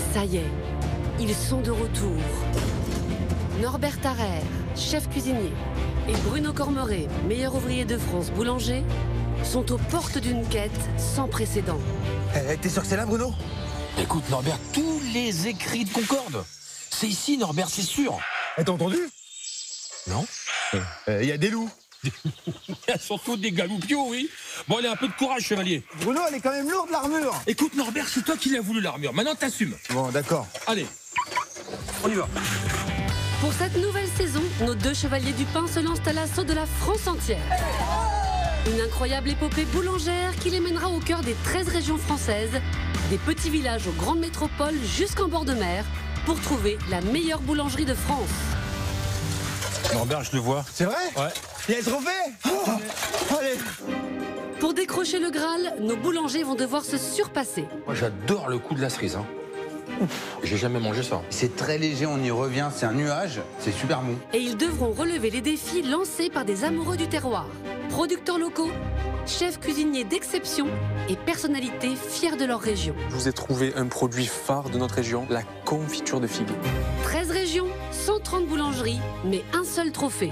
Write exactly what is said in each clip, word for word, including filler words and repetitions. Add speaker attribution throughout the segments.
Speaker 1: Ça y est, ils sont de retour. Norbert Tarrer, chef cuisinier, et Bruno Cormeret, meilleur ouvrier de France boulanger, sont aux portes d'une quête sans précédent.
Speaker 2: Eh, t'es sûr que c'est là, Bruno?
Speaker 3: Écoute, Norbert, tous les écrits de Concorde. C'est ici, Norbert, c'est sûr.
Speaker 2: Eh, t'as entendu?
Speaker 3: Non?
Speaker 2: Il euh, y a des loups.
Speaker 3: Il y a surtout des galoupios, oui. Bon, allez, un peu de courage, chevalier.
Speaker 2: Bruno, elle est quand même lourde, l'armure.
Speaker 3: Écoute, Norbert, c'est toi qui l'as voulu, l'armure. Maintenant, t'assumes.
Speaker 2: Bon, d'accord.
Speaker 3: Allez, on y va.
Speaker 1: Pour cette nouvelle saison, nos deux chevaliers du pain se lancent à l'assaut de la France entière. Une incroyable épopée boulangère qui les mènera au cœur des treize régions françaises, des petits villages aux grandes métropoles jusqu'en bord de mer, pour trouver la meilleure boulangerie de France.
Speaker 3: Norbert, je le vois.
Speaker 2: C'est vrai?
Speaker 3: Ouais.
Speaker 2: Il y a le trophée. Oh, allez.
Speaker 1: Pour décrocher le Graal, nos boulangers vont devoir se surpasser.
Speaker 3: Moi, j'adore le coup de la cerise. Hein. J'ai jamais mangé ça.
Speaker 4: C'est très léger, on y revient, c'est un nuage, c'est super bon.
Speaker 1: Et ils devront relever les défis lancés par des amoureux du terroir. Producteurs locaux, chefs cuisiniers d'exception et personnalités fiers de leur région.
Speaker 5: Je vous ai trouvé un produit phare de notre région, la confiture de figues.
Speaker 1: treize régions, cent trente boulangeries, mais un seul trophée.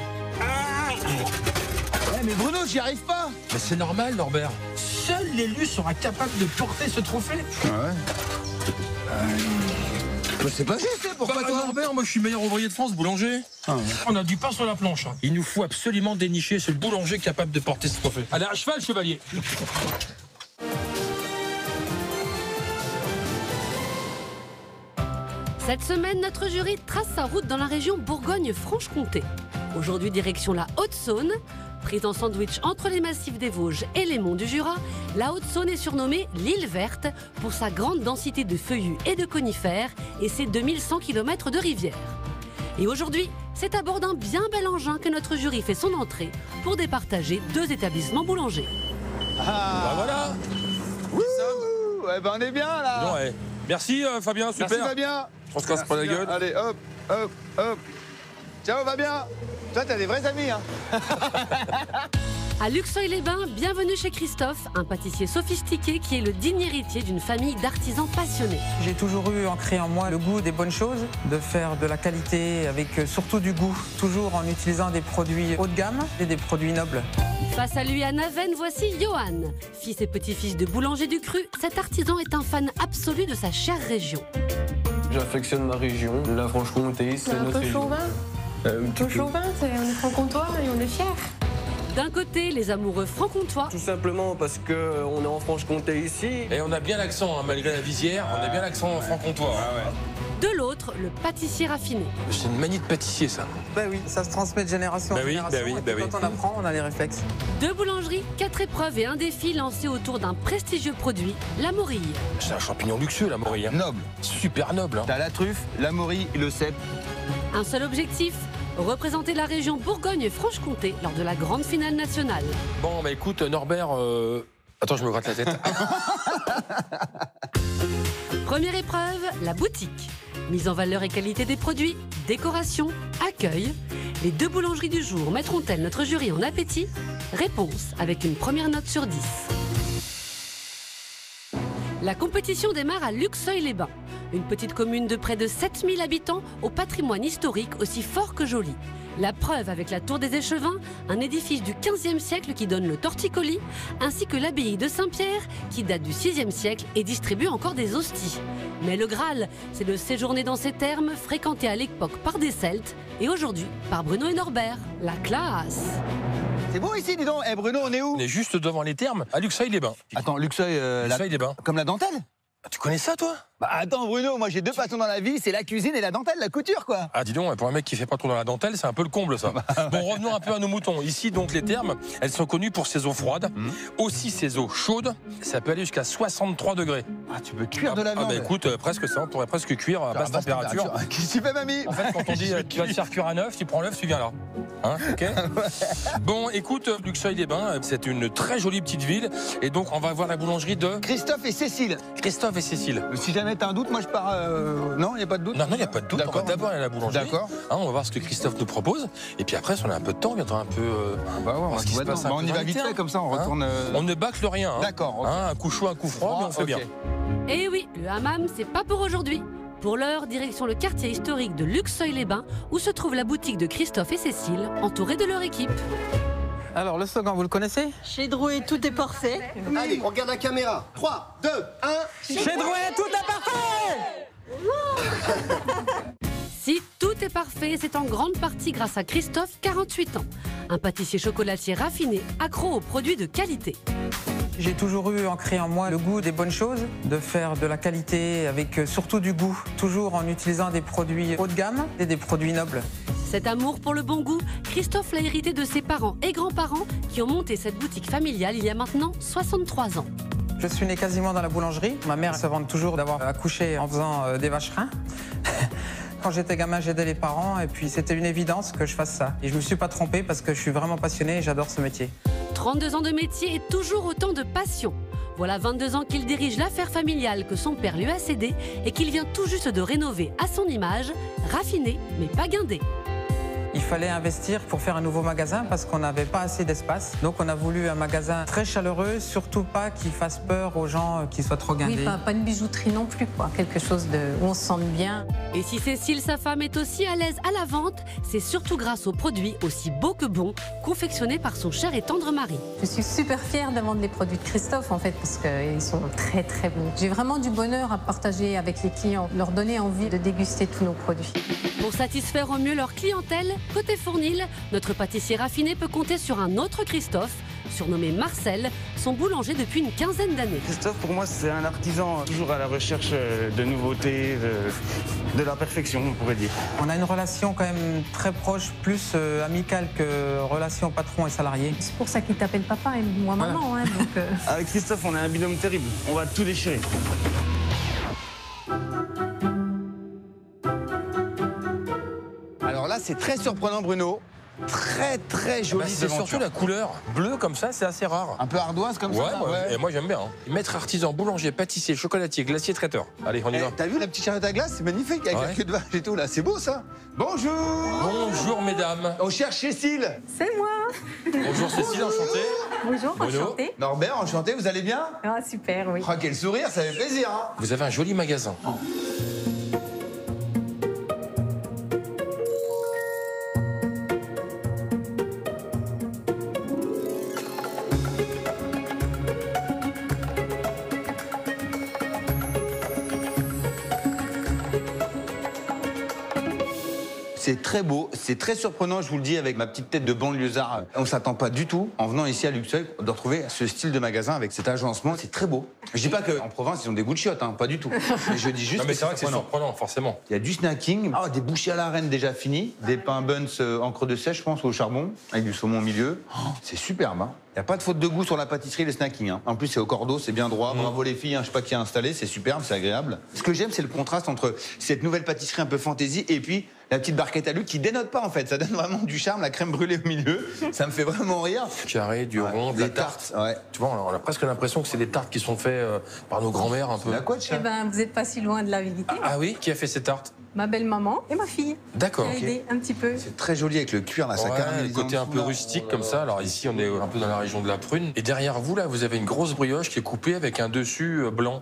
Speaker 2: Eh, mais Bruno, j'y arrive pas.
Speaker 3: Mais c'est normal, Norbert. Seul l'élu sera capable de porter ce trophée.
Speaker 2: Ah ouais. Euh... C'est pas juste, pourquoi
Speaker 3: bah,
Speaker 2: toi?
Speaker 3: Norbert, moi je suis meilleur ouvrier de France, boulanger. Ah ouais. On a du pain sur la planche. Hein. Il nous faut absolument dénicher ce boulanger capable de porter ce trophée. Allez, à cheval, chevalier.
Speaker 1: Cette semaine, notre jury trace sa route dans la région Bourgogne-Franche-Comté. Aujourd'hui, direction la Haute-Saône. Prise en sandwich entre les massifs des Vosges et les monts du Jura, la Haute-Saône est surnommée l'île verte pour sa grande densité de feuillus et de conifères et ses deux mille cent kilomètres de rivières. Et aujourd'hui, c'est à bord d'un bien bel engin que notre jury fait son entrée pour départager deux établissements boulangers.
Speaker 2: Ah,
Speaker 3: bah voilà.
Speaker 2: Wouh, ouais, bah on est bien là.
Speaker 3: Non, ouais. Merci euh, Fabien, super.
Speaker 2: Merci Fabien.
Speaker 3: On se casse pas la
Speaker 2: bien.
Speaker 3: gueule.
Speaker 2: Allez, hop, hop, hop. Ciao Fabien. Toi, t'as des vrais amis, hein.
Speaker 1: À Luxeuil-les-Bains, bienvenue chez Christophe, un pâtissier sophistiqué qui est le digne héritier d'une famille d'artisans passionnés.
Speaker 6: J'ai toujours eu ancré en moi le goût des bonnes choses, de faire de la qualité avec surtout du goût, toujours en utilisant des produits haut de gamme et des produits nobles.
Speaker 1: Face à lui à Naven, voici Johan. Fils et petit-fils de boulanger du Cru, cet artisan est un fan absolu de sa chère région.
Speaker 5: J'affectionne ma région, la Franche-Comté, c'est notre région.
Speaker 7: Euh, un peu chauvin, c'est, on est franc-comtois et on est fiers.
Speaker 1: D'un côté, les amoureux franc-comtois.
Speaker 5: Tout simplement parce qu'on est en Franche-Comté ici.
Speaker 3: Et on a bien l'accent, hein, malgré la visière, on a bien l'accent franc-comtois. Ah ouais.
Speaker 1: De l'autre, le pâtissier raffiné.
Speaker 3: C'est une manie de pâtissier, ça.
Speaker 6: Ben oui, ça se transmet de génération
Speaker 3: bah
Speaker 6: en
Speaker 3: oui,
Speaker 6: génération.
Speaker 3: Bah oui,
Speaker 6: et
Speaker 3: bah
Speaker 6: quand
Speaker 3: oui.
Speaker 6: on apprend, on a les réflexes.
Speaker 1: Deux boulangeries, quatre épreuves et un défi lancé autour d'un prestigieux produit, la morille.
Speaker 3: C'est un champignon luxueux, la morille. Hein.
Speaker 2: Noble.
Speaker 3: Super noble. Hein.
Speaker 2: T'as la truffe, la morille et le cèpe.
Speaker 1: Un seul objectif, représenter la région Bourgogne-Franche-Comté lors de la grande finale nationale.
Speaker 3: Bon, bah écoute, Norbert... Euh... Attends, je me gratte la tête.
Speaker 1: Première épreuve, la boutique. Mise en valeur et qualité des produits, décoration, accueil. Les deux boulangeries du jour mettront-elles notre jury en appétit? Réponse avec une première note sur dix. La compétition démarre à Luxeuil-les-Bains, une petite commune de près de sept mille habitants au patrimoine historique aussi fort que joli. La preuve avec la tour des Échevins, un édifice du quinzième siècle qui donne le torticolis, ainsi que l'abbaye de Saint-Pierre qui date du sixième siècle et distribue encore des hosties. Mais le Graal, c'est de séjourner dans ces thermes fréquentés à l'époque par des Celtes et aujourd'hui par Bruno et Norbert. La classe!
Speaker 2: C'est beau ici, dis donc. Eh Bruno, on est où?
Speaker 3: On est juste devant les thermes, à Luxeuil-les-Bains.
Speaker 2: Attends, Luxeuil, euh,
Speaker 3: Luxeuil-les-Bains.
Speaker 2: la... comme la dentelle?
Speaker 3: Ah, tu connais ça, toi?
Speaker 2: Bah attends Bruno, moi j'ai deux passions dans la vie, c'est la cuisine et la dentelle, la couture quoi.
Speaker 3: Ah dis donc, pour un mec qui fait pas trop dans la dentelle, c'est un peu le comble ça. Bon, revenons un peu à nos moutons. Ici donc les thermes, elles sont connues pour ses eaux froides, mmh. aussi ses eaux chaudes, ça peut aller jusqu'à soixante-trois degrés.
Speaker 2: Ah tu peux cuire de la viande.
Speaker 3: Ah bah écoute, euh, presque ça, on pourrait presque cuire à basse, basse température. température.
Speaker 2: Qu'est-ce que tu fais mamie?
Speaker 3: En fait quand on dit euh, tu vas te faire cuire à neuf, tu prends l'œuf, tu viens là. Hein, ok. Bon écoute, Luxeuil-les-Bains, c'est une très jolie petite ville et donc on va voir la boulangerie de...
Speaker 2: Christophe et Cécile.
Speaker 3: Christophe et Cécile.
Speaker 2: Si jamais t'as un doute, moi je pars... Euh... Non, il n'y a pas de doute?
Speaker 3: Non, non, il n'y a pas de doute. On va d'abord aller à la boulangerie.
Speaker 2: D'accord.
Speaker 3: Hein, on va voir ce que Christophe nous propose. Et puis après, si on a un peu de temps, on viendra un peu... Euh,
Speaker 2: ah bah ouais, on, va se passe bah, on y va vite fait, comme ça, on retourne...
Speaker 3: Hein
Speaker 2: euh...
Speaker 3: On ne bâcle rien. Hein.
Speaker 2: D'accord. Okay.
Speaker 3: Hein, un coup chaud, un coup froid, mais on fait okay. bien.
Speaker 1: Et oui, le hammam, c'est pas pour aujourd'hui. Pour l'heure, direction le quartier historique de Luxeuil-les-Bains, où se trouve la boutique de Christophe et Cécile, entourés de leur équipe.
Speaker 6: Alors, le slogan, vous le connaissez?
Speaker 8: Chez Drouet, tout est parfait.
Speaker 2: Allez, on regarde la caméra. trois, deux, un.
Speaker 6: Chez Drouet, tout est parfait!
Speaker 1: Si tout est parfait, c'est en grande partie grâce à Christophe, quarante-huit ans. Un pâtissier chocolatier raffiné, accro aux produits de qualité.
Speaker 6: J'ai toujours eu ancré en moi le goût des bonnes choses, de faire de la qualité avec surtout du goût, toujours en utilisant des produits haut de gamme et des produits nobles.
Speaker 1: Cet amour pour le bon goût, Christophe l'a hérité de ses parents et grands-parents qui ont monté cette boutique familiale il y a maintenant soixante-trois ans.
Speaker 6: Je suis né quasiment dans la boulangerie. Ma mère se vante toujours d'avoir accouché en faisant euh, des vacherins. Quand j'étais gamin, j'aidais les parents et puis c'était une évidence que je fasse ça. Et je ne me suis pas trompé parce que je suis vraiment passionné et j'adore ce métier.
Speaker 1: trente-deux ans de métier et toujours autant de passion. Voilà vingt-deux ans qu'il dirige l'affaire familiale que son père lui a cédée et qu'il vient tout juste de rénover à son image, raffiné mais pas guindé.
Speaker 6: Il fallait investir pour faire un nouveau magasin parce qu'on n'avait pas assez d'espace. Donc on a voulu un magasin très chaleureux, surtout pas qui fasse peur aux gens qui soient trop guindés.
Speaker 9: Oui, pas, pas une bijouterie non plus, quoi. Quelque chose de, où on se sente bien.
Speaker 1: Et si Cécile, sa femme, est aussi à l'aise à la vente, c'est surtout grâce aux produits aussi beaux que bons, confectionnés par son cher et tendre mari.
Speaker 9: Je suis super fière de vendre les produits de Christophe, en fait, parce qu'ils sont très, très bons. J'ai vraiment du bonheur à partager avec les clients, leur donner envie de déguster tous nos produits.
Speaker 1: Pour satisfaire au mieux leur clientèle, côté Fournil, notre pâtissier raffiné peut compter sur un autre Christophe, surnommé Marcel, son boulanger depuis une quinzaine d'années.
Speaker 10: Christophe, pour moi, c'est un artisan toujours à la recherche de nouveautés, de, de la perfection, on pourrait dire.
Speaker 6: On a une relation quand même très proche, plus euh, amicale que relation patron et salarié.
Speaker 9: C'est pour ça qu'il t'appelle papa et moi maman. Voilà. Hein, donc, euh...
Speaker 10: Avec Christophe, on a un binôme terrible. On va tout déchirer.
Speaker 2: Alors là, c'est très surprenant, Bruno. Très, très joli.
Speaker 3: Bah, c'est surtout la couleur bleue comme ça, c'est assez rare.
Speaker 2: Un peu ardoise comme
Speaker 3: ouais,
Speaker 2: ça.
Speaker 3: Ouais,
Speaker 2: ouais.
Speaker 3: Et moi j'aime bien. Hein. Maître artisan, boulanger, pâtissier, chocolatier, glacier, traiteur. Allez, on y va.
Speaker 2: T'as vu la petite charrette à glace? C'est magnifique, avec
Speaker 3: ouais.
Speaker 2: la queue de vache et tout, là. C'est beau, ça. Bonjour.
Speaker 3: Bonjour, mesdames.
Speaker 2: On cherche Cécile.
Speaker 9: C'est moi.
Speaker 3: Bonjour, Cécile, enchanté.
Speaker 9: Bonjour,
Speaker 3: Bruno.
Speaker 9: enchanté.
Speaker 2: Norbert, enchanté, vous allez bien?
Speaker 9: Ah, super, oui.
Speaker 2: Oh, quel sourire, ça fait plaisir, hein.
Speaker 3: Vous avez un joli magasin. Oh.
Speaker 4: C'est très beau, c'est très surprenant, je vous le dis, avec ma petite tête de banlieusard. On ne s'attend pas du tout, en venant ici à Luxeuil, de retrouver ce style de magasin avec cet agencement. C'est très beau. Je dis pas qu'en province, ils ont des goûts de chiottes, hein, pas du tout. Mais je dis juste
Speaker 3: non, mais
Speaker 4: que
Speaker 3: c'est vrai que c'est surprenant, forcément.
Speaker 4: Il y a du snacking, ah, des bouchées à la reine déjà finies, des pains buns euh, en creux de sèche, je pense, au charbon, avec du saumon au milieu. Oh, c'est superbe, hein. Il n'y a pas de faute de goût sur la pâtisserie et le snacking. Hein. En plus, c'est au cordeau, c'est bien droit. Mmh. Bravo les filles, hein, je sais pas qui a installé, c'est superbe, c'est agréable. Ce que j'aime, c'est le contraste entre cette nouvelle pâtisserie un peu fantaisie et puis la petite barquette à Luc qui dénote pas en fait. Ça donne vraiment du charme, la crème brûlée au milieu. Ça me fait vraiment rire.
Speaker 3: Du carré, du ouais, rond, de la tarte.
Speaker 4: tarte. Ouais.
Speaker 3: Tu vois, on a presque l'impression que c'est des tartes qui sont faites euh, par nos grands-mères un peu.
Speaker 4: La quoi,
Speaker 9: eh ben, vous n'êtes pas si loin de la vérité.
Speaker 3: Ah, ah oui, qui a fait ces tartes?
Speaker 9: Ma belle-maman et ma fille.
Speaker 3: D'accord.
Speaker 9: Qui a aidé un petit peu.
Speaker 4: C'est très joli avec le cuir, là, ça
Speaker 3: ouais,
Speaker 4: caramélise.
Speaker 3: Le côté un peu rustique oh comme ça. Alors ici, on est un peu dans la région de la Prune. Et derrière vous, là, vous avez une grosse brioche qui est coupée avec un dessus blanc.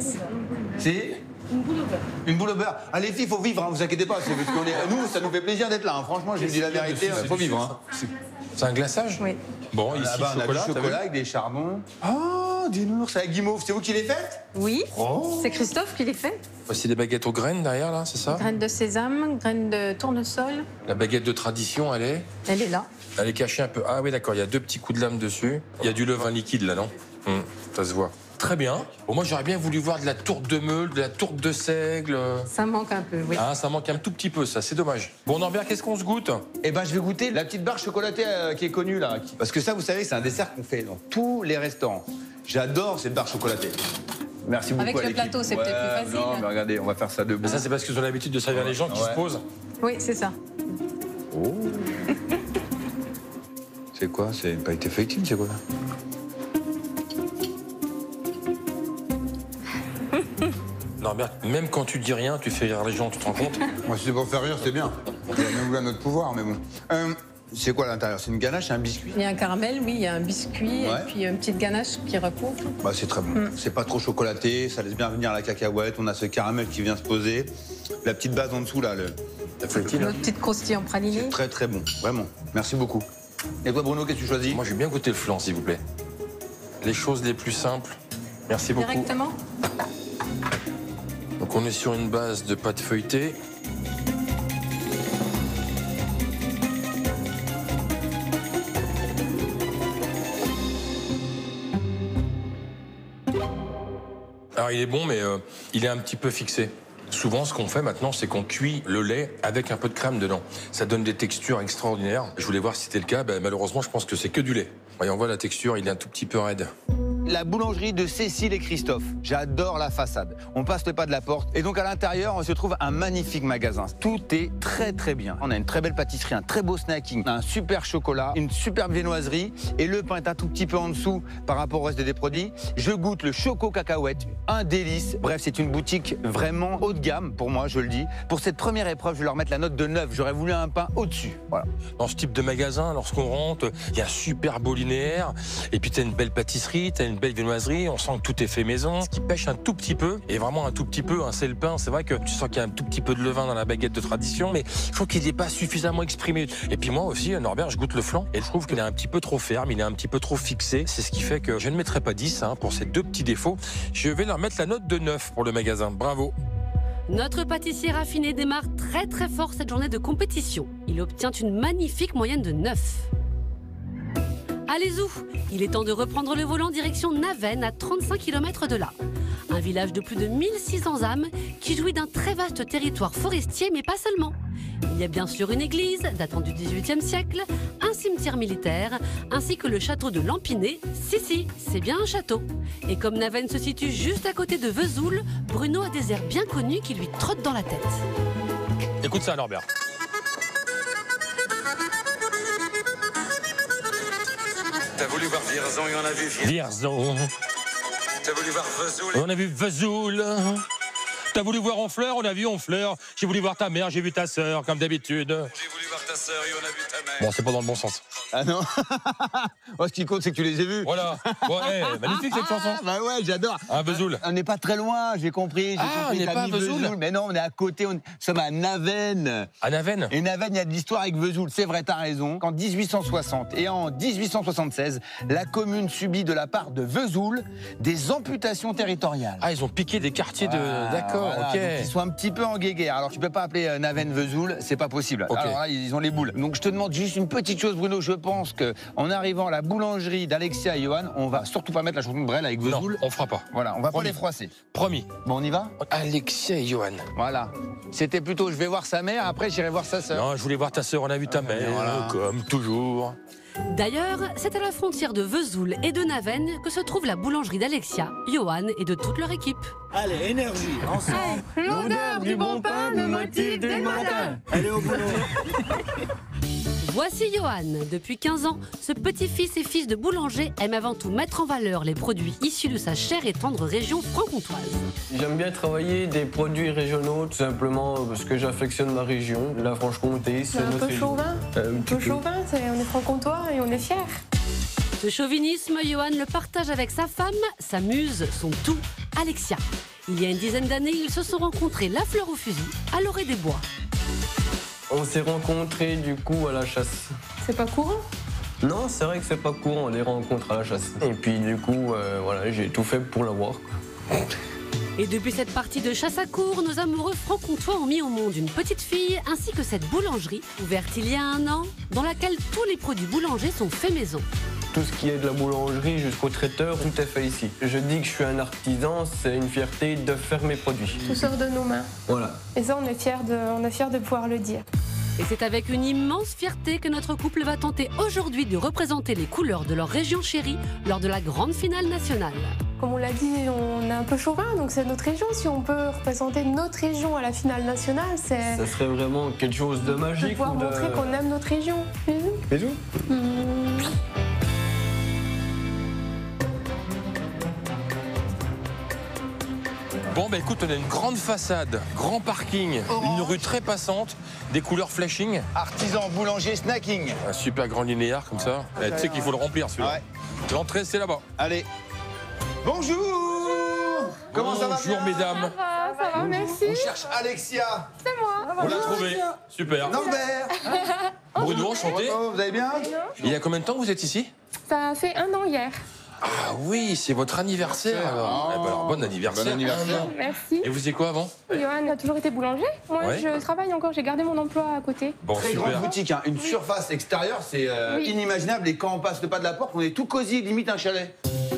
Speaker 4: C'est une boule au beurre. Une boule au beurre. Ah, les filles, il faut vivre, hein, vous inquiétez pas. Parce qu'on est... Nous, ça nous fait plaisir d'être là. Hein. Franchement, je vous dis la vérité, il faut vivre. Hein.
Speaker 3: C'est un glaçage?
Speaker 9: Oui.
Speaker 3: Bon, ici,
Speaker 4: là-bas,
Speaker 3: chocolat,
Speaker 4: on a du chocolat avec des charbons. Oh, des nounours avec guimauve. C'est vous qui les faites?
Speaker 9: Oui,
Speaker 4: oh.
Speaker 9: C'est Christophe qui les fait.
Speaker 3: Voici des baguettes aux graines derrière, là, c'est ça?
Speaker 9: Graines de sésame, graines de tournesol.
Speaker 3: La baguette de tradition, elle est?
Speaker 9: Elle est là.
Speaker 3: Elle est cachée un peu. Ah oui, d'accord, il y a deux petits coups de lame dessus. Il y a du levain liquide, là, non? hum, Ça se voit. Très bien. Bon, moi, j'aurais bien voulu voir de la tourte de meule, de la tourte de seigle.
Speaker 9: Ça manque un peu, oui.
Speaker 3: Ah, ça manque un tout petit peu, ça, c'est dommage. Bon, Norbert, qu'est-ce qu'on se goûte?
Speaker 4: Eh ben, je vais goûter la petite barre chocolatée euh, qui est connue, là. Parce que ça, vous savez, c'est un dessert qu'on fait dans tous les restaurants. J'adore cette barre chocolatée. Merci beaucoup.
Speaker 9: Avec
Speaker 4: à
Speaker 9: le plateau, c'est
Speaker 4: ouais,
Speaker 9: peut-être plus facile.
Speaker 4: Non, mais regardez, on va faire ça debout.
Speaker 3: Mais ça, c'est parce qu'ils ont l'habitude de servir les gens qui
Speaker 4: ouais.
Speaker 3: se posent.
Speaker 9: Oui, c'est ça.
Speaker 4: Oh. C'est quoi? C'est pas été feuilletine, c'est quoi?
Speaker 3: Norbert, même quand tu dis rien, tu fais rire les gens, tu te rends compte?
Speaker 4: Moi, si c'est pour faire rire, c'est bien. On a même à notre pouvoir, mais bon. Euh, C'est quoi à l'intérieur? C'est une ganache, c'est un biscuit?
Speaker 9: Il y a un caramel, oui, il y a un biscuit
Speaker 4: Ouais.
Speaker 9: et puis une petite ganache qui recouvre.
Speaker 4: Bah, c'est très bon.
Speaker 9: Mm.
Speaker 4: C'est pas trop chocolaté, ça laisse bien venir la cacahuète. On a ce caramel qui vient se poser. La petite base en dessous, là, le... la feuilletine.
Speaker 9: Notre petite croustille en praliné.
Speaker 4: C'est très très bon, vraiment. Merci beaucoup. Et toi, Bruno, qu'est-ce que tu choisis?
Speaker 3: Moi, je vais bien goûter le flan, s'il vous plaît. Les choses les plus simples. Merci beaucoup.
Speaker 9: Directement.
Speaker 3: Donc, on est sur une base de pâte feuilletée. Alors, il est bon, mais euh, il est un petit peu fixé. Souvent, ce qu'on fait maintenant, c'est qu'on cuit le lait avec un peu de crème dedans. Ça donne des textures extraordinaires. Je voulais voir si c'était le cas. Ben, malheureusement, je pense que c'est que du lait. Voyons, on voit la texture, il est un tout petit peu raide.
Speaker 4: La boulangerie de Cécile et Christophe. J'adore la façade. On passe le pas de la porte. Et donc, à l'intérieur, on se trouve un magnifique magasin. Tout est très, très bien. On a une très belle pâtisserie, un très beau snacking, un super chocolat, une superbe viennoiserie. Et le pain est un tout petit peu en dessous par rapport au reste des produits. Je goûte le choco cacahuète, un délice. Bref, c'est une boutique vraiment haut de gamme, pour moi, je le dis. Pour cette première épreuve, je vais leur mettre la note de neuf. J'aurais voulu un pain au-dessus. Voilà.
Speaker 3: Dans ce type de magasin, lorsqu'on rentre, il y a un super beau linéaire. Et puis, tu as une belle pâtisserie, tu as une belle viennoiserie, on sent que tout est fait maison. Ce qui pêche un tout petit peu, et vraiment un tout petit peu, hein, c'est le pain. C'est vrai que tu sens qu'il y a un tout petit peu de levain dans la baguette de tradition, mais je trouve qu'il n'est pas suffisamment exprimé. Et puis moi aussi, Norbert, je goûte le flan, et je trouve qu'il est un petit peu trop ferme, il est un petit peu trop fixé. C'est ce qui fait que je ne mettrai pas dix hein, pour ces deux petits défauts. Je vais leur mettre la note de neuf pour le magasin. Bravo.
Speaker 1: Notre pâtissier raffiné démarre très très fort cette journée de compétition. Il obtient une magnifique moyenne de neuf. Allez zou, il est temps de reprendre le volant direction Navennes à trente-cinq kilomètres de là. Un village de plus de mille six cents âmes qui jouit d'un très vaste territoire forestier, mais pas seulement. Il y a bien sûr une église datant du dix-huitième siècle, un cimetière militaire, ainsi que le château de Lampinet. Si, si, c'est bien un château. Et comme Navennes se situe juste à côté de Vesoul, Bruno a des airs bien connus qui lui trottent dans la tête.
Speaker 3: Écoute ça, Norbert.
Speaker 11: T'as voulu voir Vierzon et on a vu
Speaker 3: Vierzon.
Speaker 11: T'as voulu voir Vesoul.
Speaker 3: On a vu Vesoul. T'as voulu voir Honfleur, on a vu Honfleur. J'ai voulu voir ta mère, j'ai vu ta sœur, comme d'habitude.
Speaker 11: J'ai voulu voir ta sœur et on a vu ta mère.
Speaker 3: Bon, c'est pas dans le bon sens.
Speaker 4: Ah non. Oh, ce qui compte, c'est que tu les aies vus.
Speaker 3: Voilà. Bon, hey, magnifique cette chanson.
Speaker 4: Bah ouais, j'adore.
Speaker 3: Ah, Vesoul.
Speaker 4: On n'est pas très loin, j'ai compris.
Speaker 3: Ah,
Speaker 4: compris,
Speaker 3: on n'est
Speaker 4: t'as
Speaker 3: pas à
Speaker 4: mis
Speaker 3: Vesoul.
Speaker 4: Mais non, on est à côté, on... nous sommes à Navennes.
Speaker 3: À Navennes.
Speaker 4: Et Navennes, il y a de l'histoire avec Vesoul. C'est vrai, t'as raison. En dix-huit cent soixante et en dix-huit cent soixante-seize, la commune subit de la part de Vesoul des amputations territoriales.
Speaker 3: Ah, ils ont piqué des quartiers de...
Speaker 4: Voilà,
Speaker 3: D'accord,
Speaker 4: voilà.
Speaker 3: ok.
Speaker 4: Donc, ils sont un petit peu en guéguerre. Alors, tu peux pas appeler euh, Navennes-Vesoul, c'est pas possible.
Speaker 3: Okay.
Speaker 4: Alors là, ils ont les boules. Donc, je te demande juste une petite chose, Bruno. Je pense que en arrivant à la boulangerie d'Alexia et Johan, on va surtout pas mettre la chanson de Brel avec Vesoul.
Speaker 3: Non, on fera pas.
Speaker 4: Voilà, on va
Speaker 3: Promis.
Speaker 4: pas les froisser.
Speaker 3: Promis.
Speaker 4: Bon, on y va?
Speaker 3: Alexia et Johan.
Speaker 4: Voilà. C'était plutôt, je vais voir sa mère, après j'irai voir sa sœur.
Speaker 3: Non, je voulais voir ta sœur, on a vu ta mère,
Speaker 4: voilà.
Speaker 3: comme toujours.
Speaker 1: D'ailleurs, c'est à la frontière de Vesoul et de Navennes que se trouve la boulangerie d'Alexia, Johan et de toute leur équipe.
Speaker 10: Allez, énergie, ensemble.
Speaker 7: L'odeur du bon pain me motive dès le matin.
Speaker 10: Allez au boulot.
Speaker 1: Voici Johan. Depuis quinze ans, ce petit-fils et fils de boulanger aime avant tout mettre en valeur les produits issus de sa chère et tendre région franc-comtoise.
Speaker 5: J'aime bien travailler des produits régionaux, tout simplement parce que j'affectionne ma région. La Franche-Comté, c'est
Speaker 7: C'est un
Speaker 5: notre
Speaker 7: peu
Speaker 5: région.
Speaker 7: chauvin.
Speaker 5: Euh,
Speaker 7: Un peu chauvin, c'est- on est franc-comtois et on est fiers.
Speaker 1: Ce chauvinisme, Johan le partage avec sa femme, sa muse, son tout, Alexia. Il y a une dizaine d'années, ils se sont rencontrés la fleur au fusil, à l'orée des bois.
Speaker 5: On s'est rencontrés du coup à la chasse.
Speaker 7: C'est pas courant.
Speaker 5: Non, c'est vrai que c'est pas courant les rencontres à la chasse. Et puis du coup, euh, voilà, j'ai tout fait pour l'avoir.
Speaker 1: Et depuis cette partie de chasse à courre, nos amoureux franc-comtois ont mis au monde une petite fille ainsi que cette boulangerie, ouverte il y a un an, dans laquelle tous les produits boulangers sont faits maison.
Speaker 5: Tout ce qui est de la boulangerie jusqu'au traiteur, tout est fait ici. Je dis que je suis un artisan, c'est une fierté de faire mes produits.
Speaker 7: Tout sort de nos mains.
Speaker 5: Voilà.
Speaker 7: Et ça, on est fiers de, on est fiers de pouvoir le dire.
Speaker 1: Et c'est avec une immense fierté que notre couple va tenter aujourd'hui de représenter les couleurs de leur région chérie lors de la grande finale nationale.
Speaker 7: Comme on l'a dit, on est un peu chauvin, donc c'est notre région. Si on peut représenter notre région à la finale nationale, c'est
Speaker 5: Ça serait vraiment quelque chose de
Speaker 7: de
Speaker 5: magique.
Speaker 7: pouvoir
Speaker 5: ou de...
Speaker 7: montrer qu'on aime notre région. Bisous.
Speaker 5: Bisous.
Speaker 7: Mmh.
Speaker 3: Bon, bah écoute, on a une grande façade, grand parking,
Speaker 2: Orange.
Speaker 3: une rue très passante, des couleurs flashing.
Speaker 2: Artisan, boulanger, snacking.
Speaker 3: Un super grand linéaire comme ça. Eh, tu sais qu'il faut le remplir celui-là.
Speaker 2: Ouais.
Speaker 3: L'entrée, c'est là-bas.
Speaker 2: Allez. Bonjour. Comment ça va?
Speaker 3: Bonjour, mesdames.
Speaker 7: Ah, ça va, merci.
Speaker 2: On cherche Alexia.
Speaker 7: C'est moi.
Speaker 3: On l'a trouvé. Super.
Speaker 2: Norbert.
Speaker 3: Bruno, enchanté.
Speaker 2: Oh, vous allez bien?
Speaker 3: Il y a combien de temps que vous êtes ici?
Speaker 7: Ça fait un an hier.
Speaker 3: Ah oui, c'est votre anniversaire alors. Eh ben alors, bon anniversaire.
Speaker 2: Bon anniversaire.
Speaker 7: Merci.
Speaker 3: Et vous faisiez quoi avant?
Speaker 7: Johan a toujours été boulanger. Moi,
Speaker 3: Ouais.
Speaker 7: je travaille encore. J'ai gardé mon emploi à côté.
Speaker 3: Bon,
Speaker 2: Très
Speaker 3: super.
Speaker 2: grande boutique, hein. Une surface extérieure, c'est euh,
Speaker 7: Oui.
Speaker 2: inimaginable. Et quand on passe le pas de la porte, on est tout cosy, limite un chalet.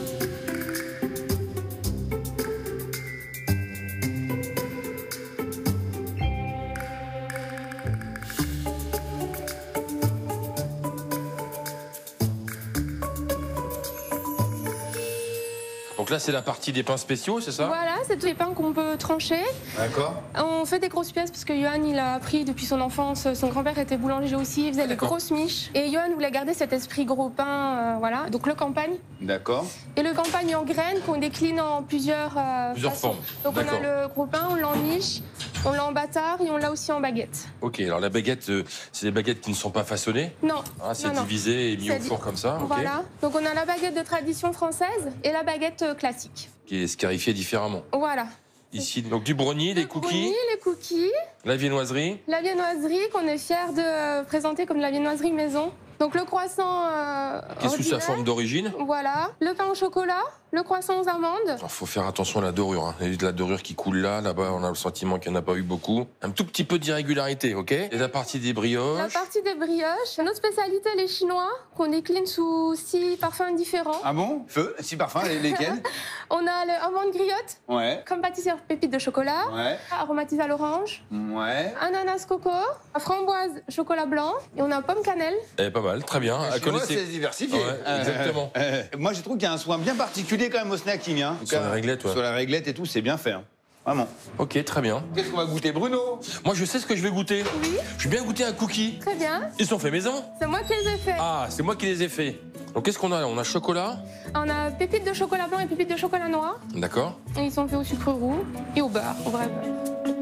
Speaker 3: Donc là, c'est la partie des pains spéciaux, c'est ça?
Speaker 7: Voilà, c'est tous les pains qu'on peut trancher.
Speaker 2: D'accord.
Speaker 7: On fait des grosses pièces parce que Johan, il a appris depuis son enfance. Son grand-père était boulanger aussi. Il faisait des
Speaker 2: D'accord.
Speaker 7: grosses miches. Et Johan voulait garder cet esprit gros pain, euh, voilà. Donc le campagne.
Speaker 2: D'accord.
Speaker 7: Et le campagne en graines qu'on décline en plusieurs, euh,
Speaker 3: Plusieurs
Speaker 7: façons.
Speaker 3: formes.
Speaker 7: Donc on
Speaker 3: D'accord.
Speaker 7: a le gros pain, on l'a en miche, on l'a en bâtard et on l'a aussi en baguette.
Speaker 3: Ok, alors la baguette, euh, c'est des baguettes qui ne sont pas façonnées.
Speaker 7: Non.
Speaker 3: Ah, c'est
Speaker 7: non, non.
Speaker 3: divisé et mis
Speaker 7: C'est
Speaker 3: au four comme ça. ok.
Speaker 7: Voilà. Donc on a la baguette de tradition française et la baguette euh, classique.
Speaker 3: Qui est scarifié différemment.
Speaker 7: Voilà.
Speaker 3: Ici, donc du brownie, des
Speaker 7: Le
Speaker 3: cookies,
Speaker 7: brownie, les cookies,
Speaker 3: la viennoiserie.
Speaker 7: la viennoiserie qu'on est fiers de euh, présenter comme de la viennoiserie maison. Donc le croissant euh,
Speaker 3: Qui est sous sa
Speaker 7: ordinaire.
Speaker 3: forme d'origine.
Speaker 7: Voilà. Le pain au chocolat, le croissant aux amandes.
Speaker 3: Il faut faire attention à la dorure. Hein. Il y a eu de la dorure qui coule là. Là-bas, on a le sentiment qu'il n'y en a pas eu beaucoup. Un tout petit peu d'irrégularité, ok? Et la partie des
Speaker 7: La
Speaker 3: brioches.
Speaker 7: partie des brioches. Notre spécialité, les chinois, qu'on décline sous six parfums différents.
Speaker 2: Ah bon? Feu, si parfum, les- lesquels?
Speaker 7: On a le amande griotte,
Speaker 2: Ouais.
Speaker 7: comme pâtissière pépite de chocolat,
Speaker 2: Ouais.
Speaker 7: aromatisé à l'orange,
Speaker 2: Ouais.
Speaker 7: ananas coco, framboise chocolat blanc, et on a pomme cannelle.
Speaker 3: Eh, pas mal, très bien. À
Speaker 2: Chinois,
Speaker 3: connaître.
Speaker 2: c'est diversifié.
Speaker 3: Ouais, exactement.
Speaker 2: Euh, euh, moi, je trouve qu'il y a un soin bien particulier quand même au snacking. Hein.
Speaker 3: Sur la réglette, ouais.
Speaker 2: Sur la réglette et tout, c'est bien fait. Hein. Vraiment.
Speaker 3: Ok, très bien.
Speaker 2: Qu'est-ce qu'on va goûter, Bruno?
Speaker 3: Moi, je sais ce que je vais goûter.
Speaker 7: Oui.
Speaker 3: Je vais bien goûter un cookie.
Speaker 7: Très bien.
Speaker 3: Ils sont faits maison.
Speaker 7: C'est moi qui les ai faits.
Speaker 3: Ah, c'est moi qui les ai faits. Donc, qu'est-ce qu'on a là? On a chocolat.
Speaker 7: On a pépites de chocolat blanc et pépites de chocolat noir.
Speaker 3: D'accord.
Speaker 7: Et ils sont faits au sucre roux et au beurre, au vrai beurre.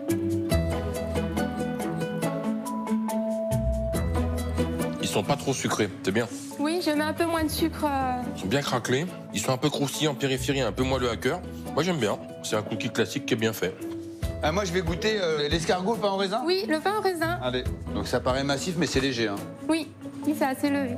Speaker 3: Ils sont pas trop sucrés, c'est bien.
Speaker 7: Oui, je mets un peu moins de sucre. euh,
Speaker 3: Ils sont bien craquelés. Ils sont un peu croustillants en périphérie, un peu moelleux à cœur. Moi, j'aime bien. C'est un cookie classique qui est bien fait.
Speaker 2: Ah, moi, je vais goûter euh, l'escargot, le pain au raisin.
Speaker 7: Oui, le pain au raisin.
Speaker 2: Allez. Donc ça paraît massif, mais c'est léger. Hein.
Speaker 7: Oui, oui, c'est assez levé.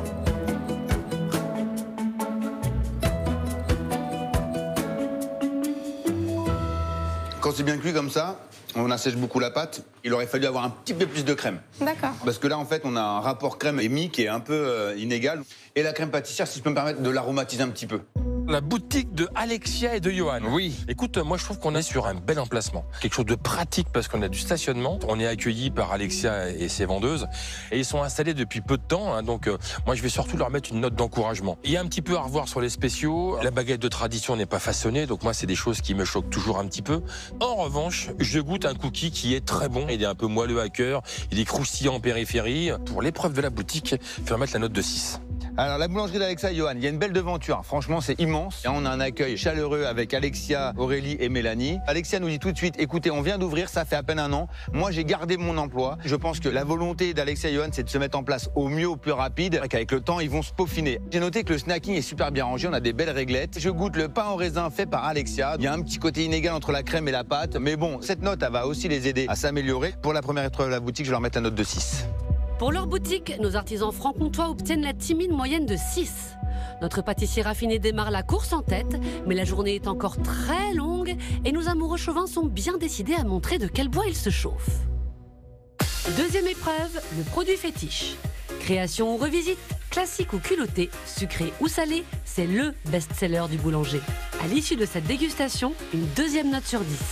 Speaker 2: Quand c'est bien cuit comme ça, on assèche beaucoup la pâte. Il aurait fallu avoir un petit peu plus de crème.
Speaker 7: D'accord.
Speaker 2: Parce que là, en fait, on a un rapport crème et mie qui est un peu euh, inégal. Et la crème pâtissière, si je peux me permettre de l'aromatiser un petit peu.
Speaker 3: La boutique de Alexia et de Johan.
Speaker 2: Oui.
Speaker 3: Écoute, moi je trouve qu'on est sur un bel emplacement. Quelque chose de pratique parce qu'on a du stationnement. On est accueillis par Alexia et ses vendeuses. Et ils sont installés depuis peu de temps. Hein, donc euh, moi je vais surtout leur mettre une note d'encouragement. Il y a un petit peu à revoir sur les spéciaux. La baguette de tradition n'est pas façonnée. Donc moi c'est des choses qui me choquent toujours un petit peu. En revanche, je goûte un cookie qui est très bon. Il est un peu moelleux à cœur. Il est croustillant en périphérie. Pour l'épreuve de la boutique, il faut leur mettre la note de six.
Speaker 2: Alors, la boulangerie d'Alexia et Johan, il y a une belle devanture. Franchement, c'est immense. Et on a un accueil chaleureux avec Alexia, Aurélie et Mélanie. Alexia nous dit tout de suite, écoutez, on vient d'ouvrir, ça fait à peine un an. Moi, j'ai gardé mon emploi. Je pense que la volonté d'Alexia et Johan, c'est de se mettre en place au mieux, au plus rapide. Et qu'avec le temps, ils vont se peaufiner. J'ai noté que le snacking est super bien rangé. On a des belles réglettes. Je goûte le pain au raisin fait par Alexia. Il y a un petit côté inégal entre la crème et la pâte. Mais bon, cette note, elle va aussi les aider à s'améliorer. Pour la première épreuve de la boutique, je vais leur mettre la note de six.
Speaker 1: Pour leur boutique, nos artisans franc-comtois obtiennent la timide moyenne de six. Notre pâtissier raffiné démarre la course en tête, mais la journée est encore très longue et nos amoureux chauvins sont bien décidés à montrer de quel bois ils se chauffent. Deuxième épreuve, le produit fétiche. Création ou revisite, classique ou culotté, sucré ou salé, c'est le best-seller du boulanger. À l'issue de cette dégustation, une deuxième note sur dix.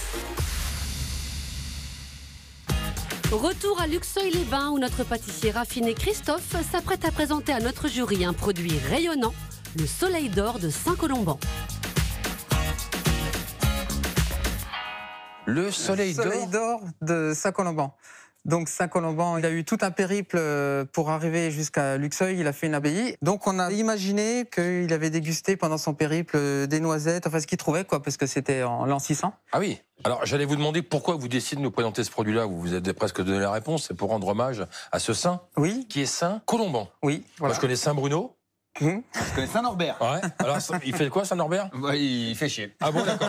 Speaker 1: Retour à Luxeuil-les-Bains où notre pâtissier raffiné Christophe s'apprête à présenter à notre jury un produit rayonnant, le Soleil d'Or de Saint-Colomban.
Speaker 3: Le Soleil d'Or.
Speaker 6: Soleil d'Or de Saint-Colomban. Donc Saint-Colomban, il a eu tout un périple pour arriver jusqu'à Luxeuil, il a fait une abbaye. Donc on a imaginé qu'il avait dégusté pendant son périple des noisettes, enfin ce qu'il trouvait, quoi, parce que c'était en l'an six cents.
Speaker 3: Ah oui. Alors j'allais vous demander pourquoi vous décidez de nous présenter ce produit-là. Vous vous êtes presque donné la réponse. C'est pour rendre hommage à ce saint,
Speaker 6: oui,
Speaker 3: qui est Saint-Colomban.
Speaker 6: Oui. Voilà.
Speaker 3: Moi je connais Saint-Bruno.
Speaker 2: Mmh. Je connais Saint-Norbert.
Speaker 3: Ouais. Alors il fait quoi Saint-Norbert?
Speaker 2: Ouais, il fait chier.
Speaker 3: Ah bon, d'accord.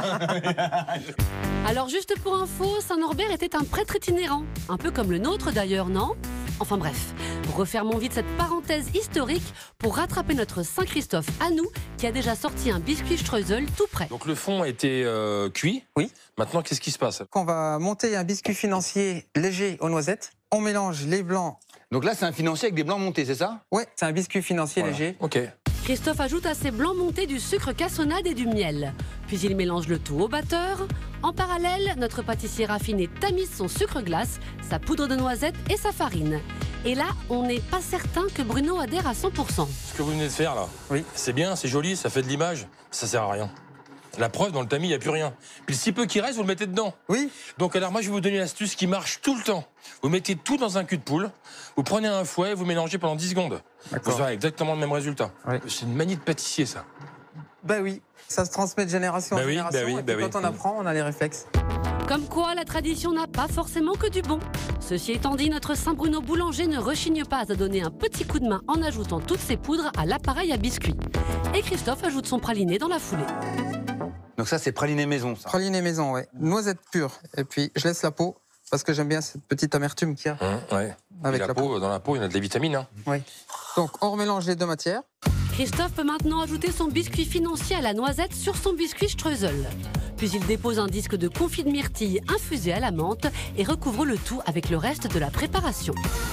Speaker 1: Alors juste pour info, Saint-Norbert était un prêtre itinérant. Un peu comme le nôtre d'ailleurs, non? Enfin bref, refermons vite cette parenthèse historique pour rattraper notre Saint-Christophe à nous, qui a déjà sorti un biscuit Streusel tout prêt.
Speaker 3: Donc le fond a été euh, cuit.
Speaker 6: Oui.
Speaker 3: Maintenant, qu'est-ce qui se passe?
Speaker 6: On va monter un biscuit financier léger aux noisettes. On mélange les blancs.
Speaker 2: Donc là, c'est un financier avec des blancs montés, c'est ça?
Speaker 6: Ouais, c'est un biscuit financier
Speaker 3: Voilà.
Speaker 6: léger.
Speaker 3: Ok.
Speaker 1: Christophe ajoute à ses blancs montés du sucre cassonade et du miel. Puis il mélange le tout au batteur. En parallèle, notre pâtissier raffiné tamise son sucre glace, sa poudre de noisette et sa farine. Et là, on n'est pas certain que Bruno adhère à cent pour cent.
Speaker 3: Ce que vous venez de faire là,
Speaker 6: oui,
Speaker 3: c'est bien, c'est joli, ça fait de l'image, ça sert à rien. La preuve, dans le tamis, il n'y a plus rien. Puis le si peu qui reste, vous le mettez dedans.
Speaker 6: Oui.
Speaker 3: Donc alors moi, je vais vous donner l'astuce qui marche tout le temps. Vous mettez tout dans un cul de poule, vous prenez un fouet, vous mélangez pendant dix secondes. Vous aurez exactement le même résultat.
Speaker 6: Oui.
Speaker 3: C'est une manie de pâtissier, ça.
Speaker 6: Ben oui, ça se transmet de génération
Speaker 3: bah
Speaker 6: en
Speaker 3: oui,
Speaker 6: génération.
Speaker 3: bah oui,
Speaker 6: et puis
Speaker 3: bah
Speaker 6: quand
Speaker 3: oui.
Speaker 6: on apprend, on a les réflexes.
Speaker 1: Comme quoi, la tradition n'a pas forcément que du bon. Ceci étant dit, notre Saint-Bruno boulanger ne rechigne pas à donner un petit coup de main en ajoutant toutes ses poudres à l'appareil à biscuits. Et Christophe ajoute son praliné dans la foulée.
Speaker 2: Donc ça, c'est praliné maison, ça.
Speaker 6: Praliné maison, ouais. Noisette pure. Et puis, je laisse la peau, parce que j'aime bien cette petite amertume qu'il y a.
Speaker 3: Mmh, ouais.
Speaker 6: Avec
Speaker 3: la,
Speaker 6: la
Speaker 3: peau,
Speaker 6: peau.
Speaker 3: dans la peau, il y en a de la vitamine. Hein.
Speaker 6: Oui. Donc, on remélange les deux matières.
Speaker 1: Christophe peut maintenant ajouter son biscuit financier à la noisette sur son biscuit Streusel. Puis il dépose un disque de confit de myrtille infusé à la menthe et recouvre le tout avec le reste de la préparation.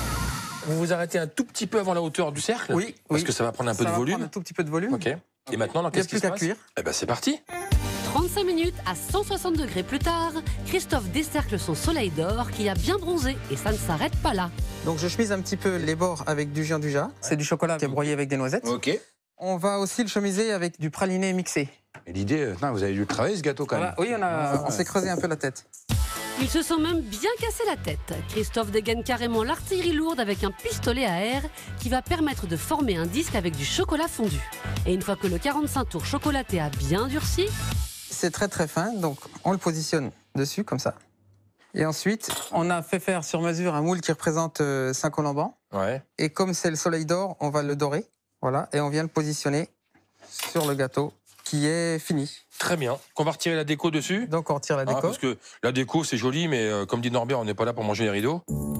Speaker 3: Vous vous arrêtez un tout petit peu avant la hauteur du cercle?
Speaker 6: Oui.
Speaker 3: Parce
Speaker 6: oui.
Speaker 3: que ça va prendre un peu
Speaker 6: ça
Speaker 3: de
Speaker 6: va
Speaker 3: volume.
Speaker 6: prendre un tout petit peu de volume.
Speaker 3: Ok. Et maintenant, qu'est-ce qui se passe?
Speaker 6: Il n'y a plus qu'à cuire.
Speaker 3: Eh ben, c'est parti.
Speaker 1: trente-cinq minutes à cent soixante degrés plus tard, Christophe décercle son soleil d'or qui a bien bronzé et ça ne s'arrête pas là.
Speaker 6: Donc je chemise un petit peu les bords avec du Gianduja. C'est du chocolat qui est broyé avec des noisettes.
Speaker 2: Ok.
Speaker 6: On va aussi le chemiser avec du praliné mixé.
Speaker 2: Et l'idée, euh, putain, vous avez dû le travailler, ce gâteau, quand
Speaker 6: Voilà.
Speaker 2: même.
Speaker 6: Oui, on, a, on s'est creusé un peu la tête.
Speaker 1: Ils se sont même bien cassé la tête. Christophe dégaine carrément l'artillerie lourde avec un pistolet à air qui va permettre de former un disque avec du chocolat fondu. Et une fois que le quarante-cinq tours chocolaté a bien durci,
Speaker 6: c'est très très fin, donc on le positionne dessus comme ça. Et ensuite, on a fait faire sur mesure un moule qui représente euh, Saint-Colomban.
Speaker 3: Ouais.
Speaker 6: Et comme c'est le soleil d'or, on va le dorer. Voilà, et on vient le positionner sur le gâteau qui est fini.
Speaker 3: Très bien. Qu'on va retirer la déco dessus.
Speaker 6: Donc on retire la déco.
Speaker 3: Ah, parce que la déco, c'est joli, mais euh, comme dit Norbert, on n'est pas là pour manger les rideaux.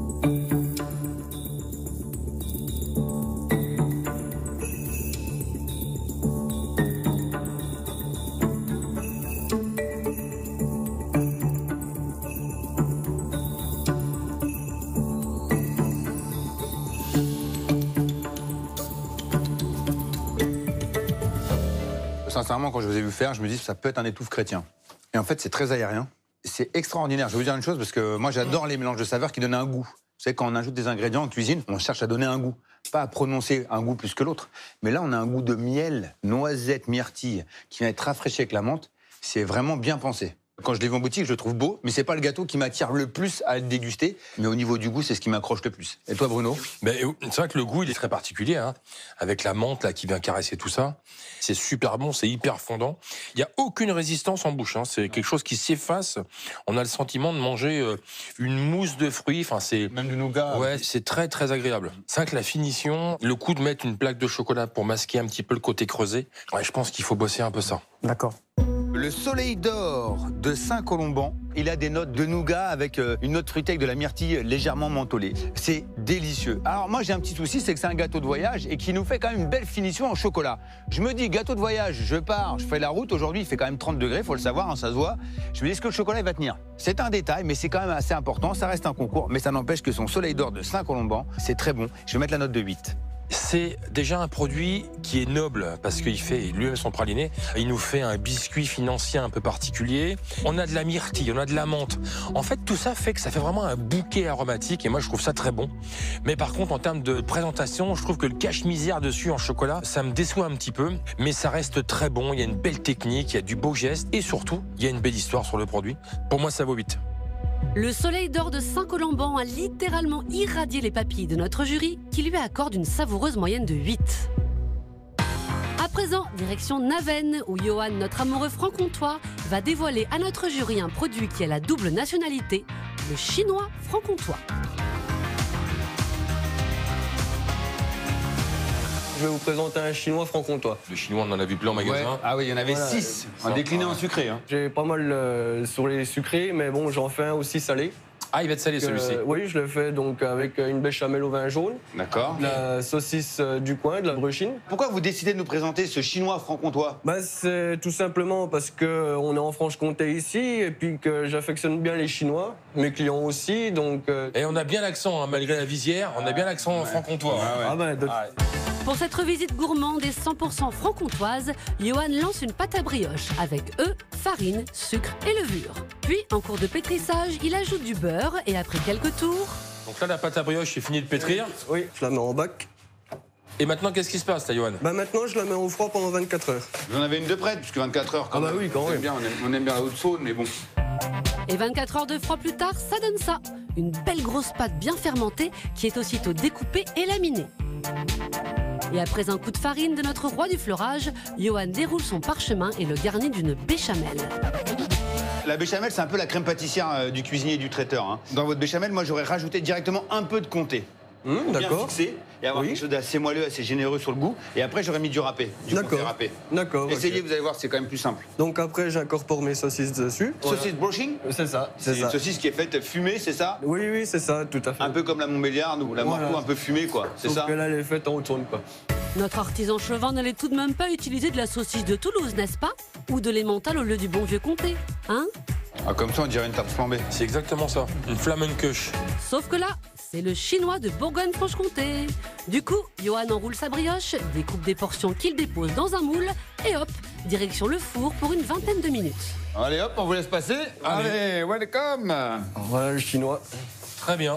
Speaker 2: Sincèrement, quand je vous ai vu faire, je me dis que ça peut être un étouffe chrétien. Et en fait, c'est très aérien. C'est extraordinaire. Je vais vous dire une chose, parce que moi, j'adore les mélanges de saveurs qui donnent un goût. Vous savez, quand on ajoute des ingrédients en cuisine, on cherche à donner un goût. Pas à prononcer un goût plus que l'autre. Mais là, on a un goût de miel, noisette, myrtille, qui vient être rafraîchi avec la menthe. C'est vraiment bien pensé. Quand je l'ai vu en boutique, je le trouve beau, mais c'est pas le gâteau qui m'attire le plus à le déguster. Mais au niveau du goût, c'est ce qui m'accroche le plus. Et toi, Bruno?
Speaker 3: Ben, c'est vrai que le goût, il est très particulier, hein, avec la menthe là, qui vient caresser tout ça. C'est super bon, c'est hyper fondant. Il n'y a aucune résistance en bouche. Hein. C'est quelque chose qui s'efface. On a le sentiment de manger euh, une mousse de fruits. Enfin, c'est
Speaker 2: même du nougat.
Speaker 3: Ouais, c'est très très agréable. C'est vrai que la finition, le coup de mettre une plaque de chocolat pour masquer un petit peu le côté creusé, ouais, je pense qu'il faut bosser un peu ça.
Speaker 6: D'accord.
Speaker 2: Le soleil d'or de Saint-Colomban, il a des notes de nougat avec une note fruitée avec de la myrtille légèrement mentholée. C'est délicieux. Alors moi j'ai un petit souci, c'est que c'est un gâteau de voyage et qui nous fait quand même une belle finition en chocolat. Je me dis gâteau de voyage, je pars, je fais la route. Aujourd'hui il fait quand même trente degrés, faut le savoir, hein, ça se voit. Je me dis est-ce que le chocolat il va tenir? C'est un détail, mais c'est quand même assez important. Ça reste un concours, mais ça n'empêche que son soleil d'or de Saint-Colomban, c'est très bon. Je vais mettre la note de huit.
Speaker 3: C'est déjà un produit qui est noble parce qu'il fait lui-même son praliné. Il nous fait un biscuit financier un peu particulier. On a de la myrtille, on a de la menthe. En fait, tout ça fait que ça fait vraiment un bouquet aromatique et moi, je trouve ça très bon. Mais par contre, en termes de présentation, je trouve que le cache-misère dessus en chocolat, ça me déçoit un petit peu. Mais ça reste très bon. Il y a une belle technique, il y a du beau geste et surtout, il y a une belle histoire sur le produit. Pour moi, ça vaut huit.
Speaker 1: Le soleil d'or de Saint-Colomban a littéralement irradié les papilles de notre jury qui lui accorde une savoureuse moyenne de huit. À présent, direction Navennes, où Johan, notre amoureux franc-comtois, va dévoiler à notre jury un produit qui a la double nationalité, le chinois franc-comtois.
Speaker 5: Je vais vous présenter un chinois franc-comtois.
Speaker 3: Le chinois, on en a vu plein en magasin.
Speaker 4: Ouais. Ah oui, il y en avait six.
Speaker 5: Voilà.
Speaker 4: On décliné en sucré. Hein.
Speaker 5: J'ai pas mal euh, sur les sucrés, mais bon, j'en fais un aussi salé.
Speaker 3: Ah, il va être salé celui-ci.
Speaker 5: Euh, oui, je le fais donc avec une béchamel au vin jaune.
Speaker 4: D'accord.
Speaker 5: La saucisse du coin, de la bruchine.
Speaker 4: Pourquoi vous décidez de nous présenter ce chinois franc-comtois?
Speaker 5: Bah, c'est tout simplement parce qu'on est en Franche-Comté ici et puis que j'affectionne bien les Chinois, mes clients aussi. Donc, euh...
Speaker 3: Et on a bien l'accent, hein, malgré la visière, on a bien l'accent ouais. franc-comtois.
Speaker 5: Ah, ouais. ah bah, de... ah, ouais.
Speaker 1: Pour cette revisite gourmande et cent pour cent franc-comtoise, Johan lance une pâte à brioche avec œufs, farine, sucre et levure. Puis, en cours de pétrissage, il ajoute du beurre et après quelques tours...
Speaker 3: Donc là, la pâte à brioche est finie de pétrir.
Speaker 5: Oui, je la mets en bac.
Speaker 3: Et maintenant, qu'est-ce qui se passe, Johan?
Speaker 5: Bah maintenant, je la mets au froid pendant vingt-quatre heures.
Speaker 4: Vous en avez une de prête, puisque vingt-quatre heures, quand
Speaker 5: ah bah
Speaker 4: même.
Speaker 5: oui, quand même.
Speaker 4: Bien, on, aime, on aime bien la Haute-Saône, mais bon.
Speaker 1: Et vingt-quatre heures de froid plus tard, ça donne ça. Une belle grosse pâte bien fermentée qui est aussitôt découpée et laminée. Et après un coup de farine de notre roi du fleurage, Johan déroule son parchemin et le garnit d'une béchamel.
Speaker 4: La béchamel, c'est un peu la crème pâtissière euh, du cuisinier et du traiteur. Hein. Dans votre béchamel, moi, j'aurais rajouté directement un peu de comté.
Speaker 5: Mmh, D'accord.
Speaker 4: Bien fixé et avoir oui. quelque chose d'assez moelleux, assez généreux sur le goût. Et après, j'aurais mis du râpé.
Speaker 5: D'accord. D'accord.
Speaker 4: Essayez,
Speaker 5: okay.
Speaker 4: vous allez voir, c'est quand même plus simple.
Speaker 5: Donc après, j'incorpore mes saucisses dessus.
Speaker 4: Saucisse voilà. brushing?
Speaker 5: C'est ça.
Speaker 4: C'est une saucisse qui est faite fumée, c'est ça?
Speaker 5: Oui, oui, c'est ça, tout à fait.
Speaker 4: Un peu comme la Montbéliarde ou la voilà. Morcou, un peu fumée, quoi. C'est ça?
Speaker 5: Donc là, elle est faite en haute-saône, quoi.
Speaker 1: Notre artisan chauvin n'allait tout de même pas utiliser de la saucisse de Toulouse, n'est-ce pas? Ou de l'emmental au lieu du bon vieux comté, hein?
Speaker 4: Ah, comme ça, on dirait une tarte flambée.
Speaker 3: C'est exactement ça, une Flammenkuche.
Speaker 1: Sauf que là, c'est le chinois de Bourgogne-Franche-Comté. Du coup, Johan enroule sa brioche, découpe des portions qu'il dépose dans un moule et hop, direction le four pour une vingtaine de minutes.
Speaker 4: Allez hop, on vous laisse passer. Allez, Allez welcome.
Speaker 5: Voilà le chinois.
Speaker 3: Très bien.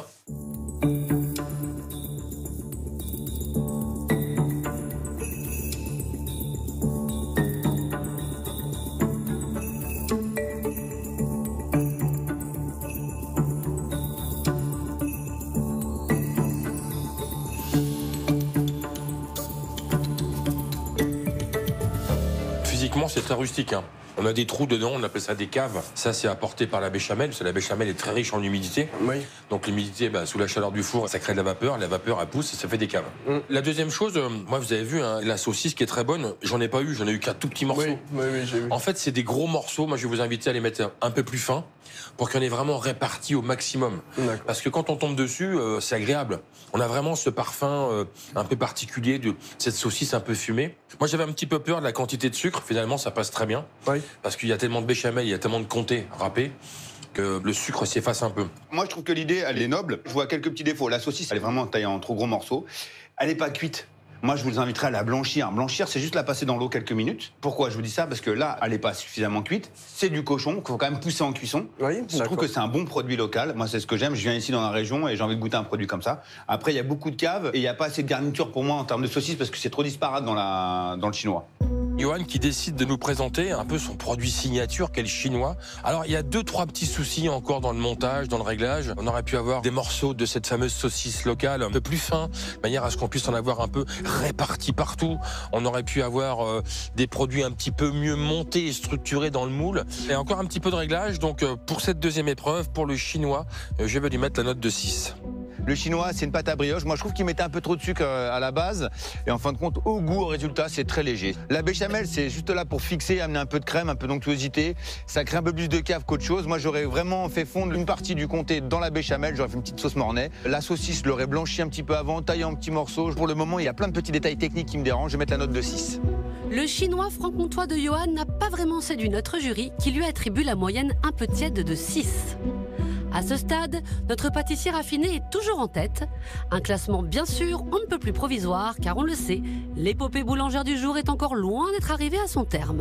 Speaker 3: C'est très rustique. Hein. On a des trous dedans, on appelle ça des caves. Ça, c'est apporté par la béchamel, parce que la béchamel est très riche en humidité.
Speaker 5: Oui.
Speaker 3: Donc l'humidité, bah, sous la chaleur du four, ça crée de la vapeur. La vapeur, elle pousse et ça fait des caves. Mm. La deuxième chose, euh, moi, vous avez vu, hein, la saucisse qui est très bonne, j'en ai pas eu, j'en ai eu qu'un tout petit morceau.
Speaker 5: Oui, oui, oui, j'ai vu.
Speaker 3: En fait, c'est des gros morceaux. Moi, je vais vous inviter à les mettre un peu plus fins pour qu'on ait vraiment réparti au maximum. Parce que quand on tombe dessus, euh, c'est agréable. On a vraiment ce parfum euh, un peu particulier de cette saucisse un peu fumée. Moi, j'avais un petit peu peur de la quantité de sucre. Finalement, ça passe très bien.
Speaker 5: Oui.
Speaker 3: Parce qu'il y a tellement de béchamel, il y a tellement de comté râpé que le sucre s'efface un peu.
Speaker 4: Moi, je trouve que l'idée, elle est noble. Je vois quelques petits défauts. La saucisse, elle est vraiment taillée en trop gros morceaux. Elle n'est pas cuite. Moi, je vous inviterai à la blanchir. Blanchir, c'est juste la passer dans l'eau quelques minutes. Pourquoi je vous dis ça? Parce que là, elle n'est pas suffisamment cuite. C'est du cochon qu'il faut quand même pousser en cuisson.
Speaker 5: Oui,
Speaker 4: je trouve que c'est un bon produit local. Moi, c'est ce que j'aime. Je viens ici dans la région et j'ai envie de goûter un produit comme ça. Après, il y a beaucoup de caves et il n'y a pas assez de garniture pour moi en termes de saucisse parce que c'est trop disparate dans, la... dans le chinois.
Speaker 3: Johan qui décide de nous présenter un peu son produit signature, qu'est le chinois. Alors, il y a deux, trois petits soucis encore dans le montage, dans le réglage. On aurait pu avoir des morceaux de cette fameuse saucisse locale un peu plus fins, de manière à ce qu'on puisse en avoir un peu répartis partout. On aurait pu avoir euh, des produits un petit peu mieux montés et structurés dans le moule. Et encore un petit peu de réglage. Donc, euh, pour cette deuxième épreuve, pour le chinois, euh, je vais lui mettre la note de six.
Speaker 4: Le chinois, c'est une pâte à brioche. Moi, je trouve qu'il mettait un peu trop de sucre à la base. Et en fin de compte, au goût, au résultat, c'est très léger. La béchamel, c'est juste là pour fixer, amener un peu de crème, un peu d'onctuosité. Ça crée un peu plus de cave qu'autre chose. Moi, j'aurais vraiment fait fondre une partie du comté dans la béchamel. J'aurais fait une petite sauce mornay. La saucisse, je l'aurais blanchie un petit peu avant, taillée en petits morceaux. Pour le moment, il y a plein de petits détails techniques qui me dérangent. Je vais mettre la note de six.
Speaker 1: Le chinois franc-comtois de Johan n'a pas vraiment séduit notre jury, qui lui attribue la moyenne un peu tiède de six. À ce stade, notre pâtissier raffiné est toujours en tête. Un classement bien sûr, on ne peut plus provisoire, car on le sait, l'épopée boulangère du jour est encore loin d'être arrivée à son terme.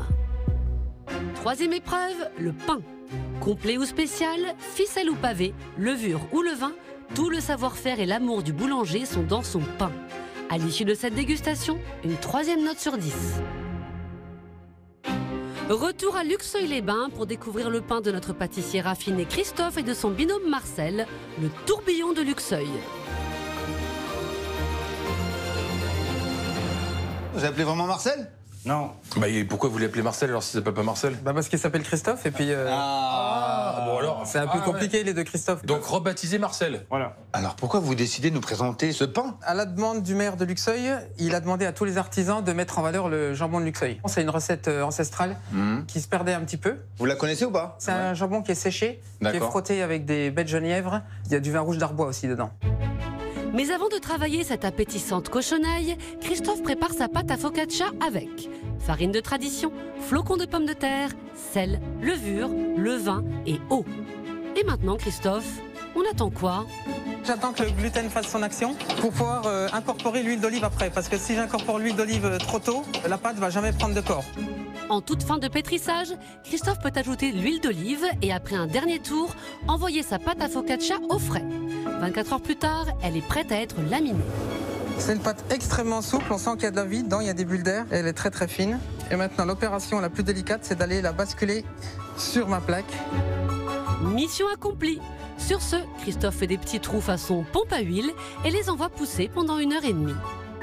Speaker 1: Troisième épreuve, le pain. Complet ou spécial, ficelle ou pavé, levure ou levain, tout le savoir-faire et l'amour du boulanger sont dans son pain. À l'issue de cette dégustation, une troisième note sur dix. Retour à Luxeuil-les-Bains pour découvrir le pain de notre pâtissier raffiné Christophe et de son binôme Marcel, le tourbillon de Luxeuil.
Speaker 4: Vous appelez vraiment Marcel?
Speaker 10: Non.
Speaker 3: Bah, et pourquoi vous l'appelez Marcel alors si ça s'appelle pas Marcel?
Speaker 6: Bah parce qu'il s'appelle Christophe et puis... Euh...
Speaker 4: Ah,
Speaker 3: bon alors.
Speaker 6: C'est un peu
Speaker 3: Ah,
Speaker 6: compliqué
Speaker 3: ouais.
Speaker 6: les deux Christophe.
Speaker 3: Donc rebaptisé Marcel.
Speaker 10: Voilà.
Speaker 4: Alors pourquoi vous décidez de nous présenter ce pain?
Speaker 6: À la demande du maire de Luxeuil, il a demandé à tous les artisans de mettre en valeur le jambon de Luxeuil. C'est une recette ancestrale
Speaker 4: mmh.
Speaker 6: qui se perdait un petit peu.
Speaker 4: Vous la connaissez ou pas?
Speaker 6: C'est un jambon qui est séché, qui est frotté avec des baies de genièvre. Il y a du vin rouge d'Arbois aussi dedans.
Speaker 1: Mais avant de travailler cette appétissante cochonaille, Christophe prépare sa pâte à focaccia avec farine de tradition, flocons de pommes de terre, sel, levure, levain et eau. Et maintenant, Christophe, on attend quoi?
Speaker 6: J'attends que le gluten fasse son action pour pouvoir euh, incorporer l'huile d'olive après. Parce que si j'incorpore l'huile d'olive trop tôt, la pâte va jamais prendre de corps.
Speaker 1: En toute fin de pétrissage, Christophe peut ajouter l'huile d'olive et après un dernier tour, envoyer sa pâte à focaccia au frais. vingt-quatre heures plus tard, elle est prête à être laminée.
Speaker 6: C'est une pâte extrêmement souple, on sent qu'il y a de la vie dedans, il y a des bulles d'air, elle est très très fine. Et maintenant l'opération la plus délicate, c'est d'aller la basculer sur ma plaque.
Speaker 1: Mission accomplie. Sur ce, Christophe fait des petits trous façon pompe à huile et les envoie pousser pendant une heure et demie.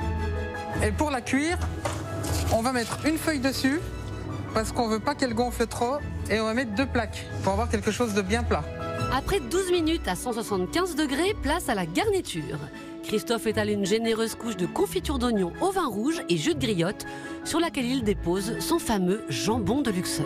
Speaker 6: Et pour la cuire, on va mettre une feuille dessus parce qu'on veut pas qu'elle gonfle trop et on va mettre deux plaques pour avoir quelque chose de bien plat.
Speaker 1: Après douze minutes à cent soixante-quinze degrés, place à la garniture. Christophe étale une généreuse couche de confiture d'oignon au vin rouge et jus de griotte sur laquelle il dépose son fameux jambon de Luxeuil.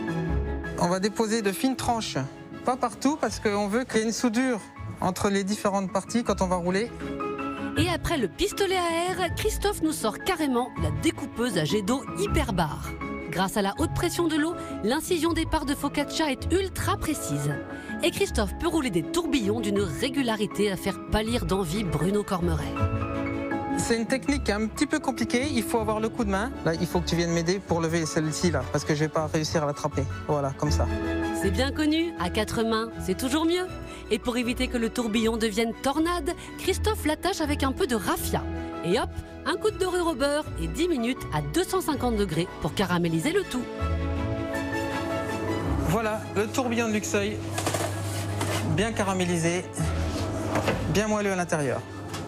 Speaker 6: On va déposer de fines tranches, pas partout parce qu'on veut qu'il y ait une soudure entre les différentes parties quand on va rouler.
Speaker 1: Et après le pistolet à air, Christophe nous sort carrément la découpeuse à jet d'eau Hyperbar. Grâce à la haute pression de l'eau, l'incision des parts de focaccia est ultra précise. Et Christophe peut rouler des tourbillons d'une régularité à faire pâlir d'envie Bruno Cormeret.
Speaker 6: C'est une technique un petit peu compliquée, il faut avoir le coup de main. Là, il faut que tu viennes m'aider pour lever celle-ci là, parce que je vais pas réussir à l'attraper. Voilà, comme ça.
Speaker 1: C'est bien connu, à quatre mains, c'est toujours mieux. Et pour éviter que le tourbillon devienne tornade, Christophe l'attache avec un peu de raffia. Et hop, un coup de dorure au beurre et dix minutes à deux cent cinquante degrés pour caraméliser le tout.
Speaker 6: Voilà, le tourbillon de Luxeuil, bien caramélisé, bien moelleux à l'intérieur.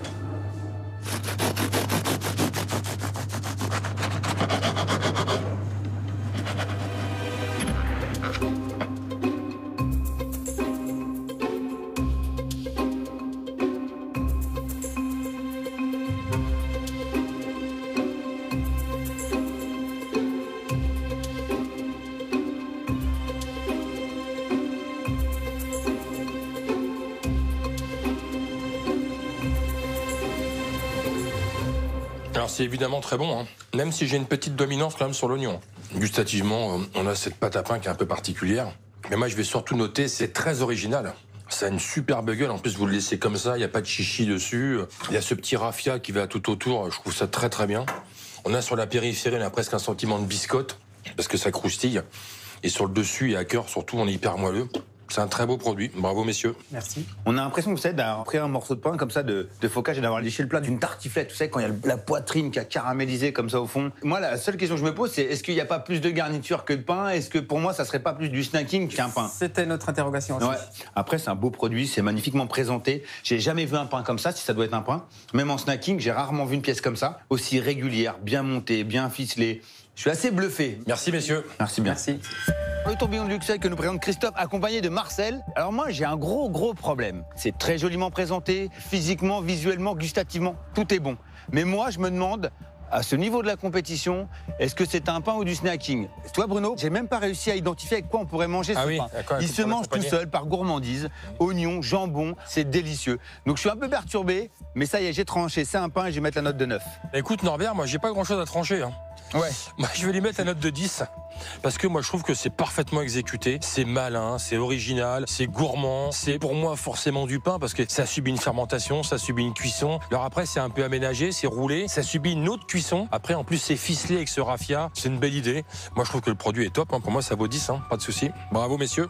Speaker 3: Alors c'est évidemment très bon, hein. Même si j'ai une petite dominance quand même sur l'oignon. Gustativement, on a cette pâte à pain qui est un peu particulière. Mais moi je vais surtout noter, c'est très original. Ça a une superbe gueule, en plus vous le laissez comme ça, il n'y a pas de chichi dessus. Il y a ce petit raffia qui va tout autour, je trouve ça très très bien. On a sur la périphérie, on a presque un sentiment de biscotte, parce que ça croustille. Et sur le dessus et à cœur, surtout, on est hyper moelleux. C'est un très beau produit. Bravo, messieurs.
Speaker 6: Merci.
Speaker 4: On a l'impression, vous savez, d'avoir pris un morceau de pain comme ça de, de focaccia et d'avoir léché le plat d'une tartiflette. Vous savez, quand il y a la poitrine qui a caramélisé comme ça au fond. Moi, la seule question que je me pose, c'est est-ce qu'il n'y a pas plus de garniture que de pain? Est-ce que pour moi, ça serait pas plus du snacking qu'un pain?
Speaker 6: C'était notre interrogation aussi.
Speaker 4: Ouais. Après, c'est un beau produit, c'est magnifiquement présenté. J'ai jamais vu un pain comme ça, si ça doit être un pain. Même en snacking, j'ai rarement vu une pièce comme ça, aussi régulière, bien montée, bien ficelée. Je suis assez bluffé.
Speaker 3: Merci, messieurs.
Speaker 4: Merci bien.
Speaker 6: Merci.
Speaker 4: Le tourbillon de Luxeuil que nous présente Christophe, accompagné de Marcel. Alors moi, j'ai un gros, gros problème. C'est très joliment présenté, physiquement, visuellement, gustativement, tout est bon. Mais moi, je me demande, à ce niveau de la compétition, est-ce que c'est un pain ou du snacking? Toi, Bruno, j'ai même pas réussi à identifier avec quoi on pourrait manger
Speaker 3: ah
Speaker 4: ce
Speaker 3: oui,
Speaker 4: pain. Il se mange tout seul, par gourmandise, oignons, jambon, c'est délicieux. Donc je suis un peu perturbé, mais ça y est, j'ai tranché, c'est un pain et je vais mettre la note de neuf.
Speaker 3: Écoute, Norbert, moi, j'ai pas grand-chose à trancher, hein.
Speaker 4: Ouais.
Speaker 3: Moi, je vais lui mettre la note de dix. Parce que moi, je trouve que c'est parfaitement exécuté. C'est malin, c'est original, c'est gourmand. C'est pour moi forcément du pain parce que ça subit une fermentation, ça subit une cuisson. Alors après, c'est un peu aménagé, c'est roulé. Ça subit une autre cuisson. Après, en plus, c'est ficelé avec ce raffia. C'est une belle idée. Moi, je trouve que le produit est top, hein. Pour moi, ça vaut dix, hein. Pas de souci. Bravo, messieurs.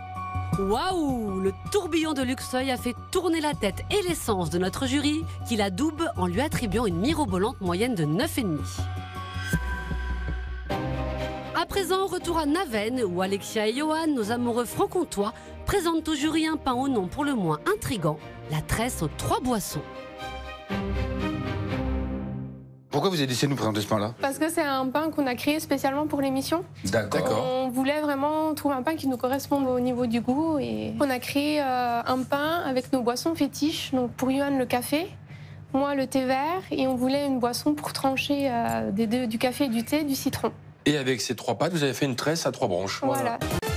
Speaker 1: Waouh! Le tourbillon de Luxeuil a fait tourner la tête et l'essence de notre jury qui l'adoube en lui attribuant une mirobolante moyenne de neuf virgule cinq. À présent, retour à Naven, où Alexia et Johan, nos amoureux franc-comtois, présentent au jury un pain au nom pour le moins intrigant, la tresse aux trois boissons.
Speaker 4: Pourquoi vous avez décidé de nous présenter ce pain-là?
Speaker 7: Parce que c'est un pain qu'on a créé spécialement pour l'émission.
Speaker 4: D'accord.
Speaker 7: On voulait vraiment trouver un pain qui nous corresponde au niveau du goût. Et on a créé euh, un pain avec nos boissons fétiches. Donc pour Johan, le café, moi, le thé vert. Et on voulait une boisson pour trancher euh, des deux, du café et du thé, du citron.
Speaker 3: Et avec ces trois pâtes, vous avez fait une tresse à trois branches.
Speaker 7: Voilà.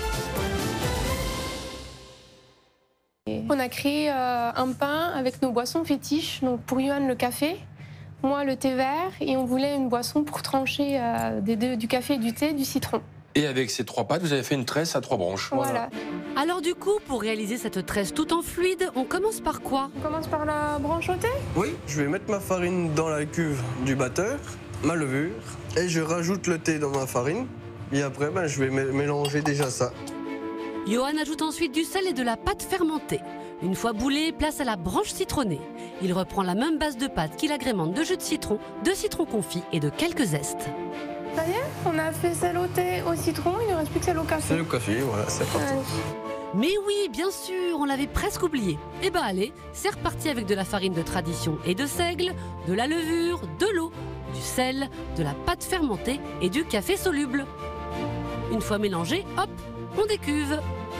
Speaker 7: Et on a créé euh, un pain avec nos boissons fétiches. Donc pour Johan, le café, moi, le thé vert. Et on voulait une boisson pour trancher euh, des deux, du café et du thé, du citron.
Speaker 3: Et avec ces trois pâtes, vous avez fait une tresse à trois branches.
Speaker 7: Voilà.
Speaker 1: Alors du coup, pour réaliser cette tresse tout en fluide, on commence par quoi?
Speaker 7: On commence par la branche au thé?
Speaker 5: Oui, je vais mettre ma farine dans la cuve du batteur, ma levure, et je rajoute le thé dans ma farine. Et après, ben, je vais mélanger déjà ça.
Speaker 1: Johan ajoute ensuite du sel et de la pâte fermentée. Une fois boulée, place à la branche citronnée. Il reprend la même base de pâte qu'il agrémente de jus de citron, de citron confit et de quelques zestes.
Speaker 7: Ça y est, on a fait celle au thé au citron, il ne reste plus que celle au café.
Speaker 5: C'est le café, voilà, c'est parti.
Speaker 7: Allez.
Speaker 1: Mais oui, bien sûr, on l'avait presque oublié. Eh ben allez, c'est reparti avec de la farine de tradition et de seigle, de la levure, de l'eau, du sel, de la pâte fermentée et du café soluble. Une fois mélangé, hop, on décuve.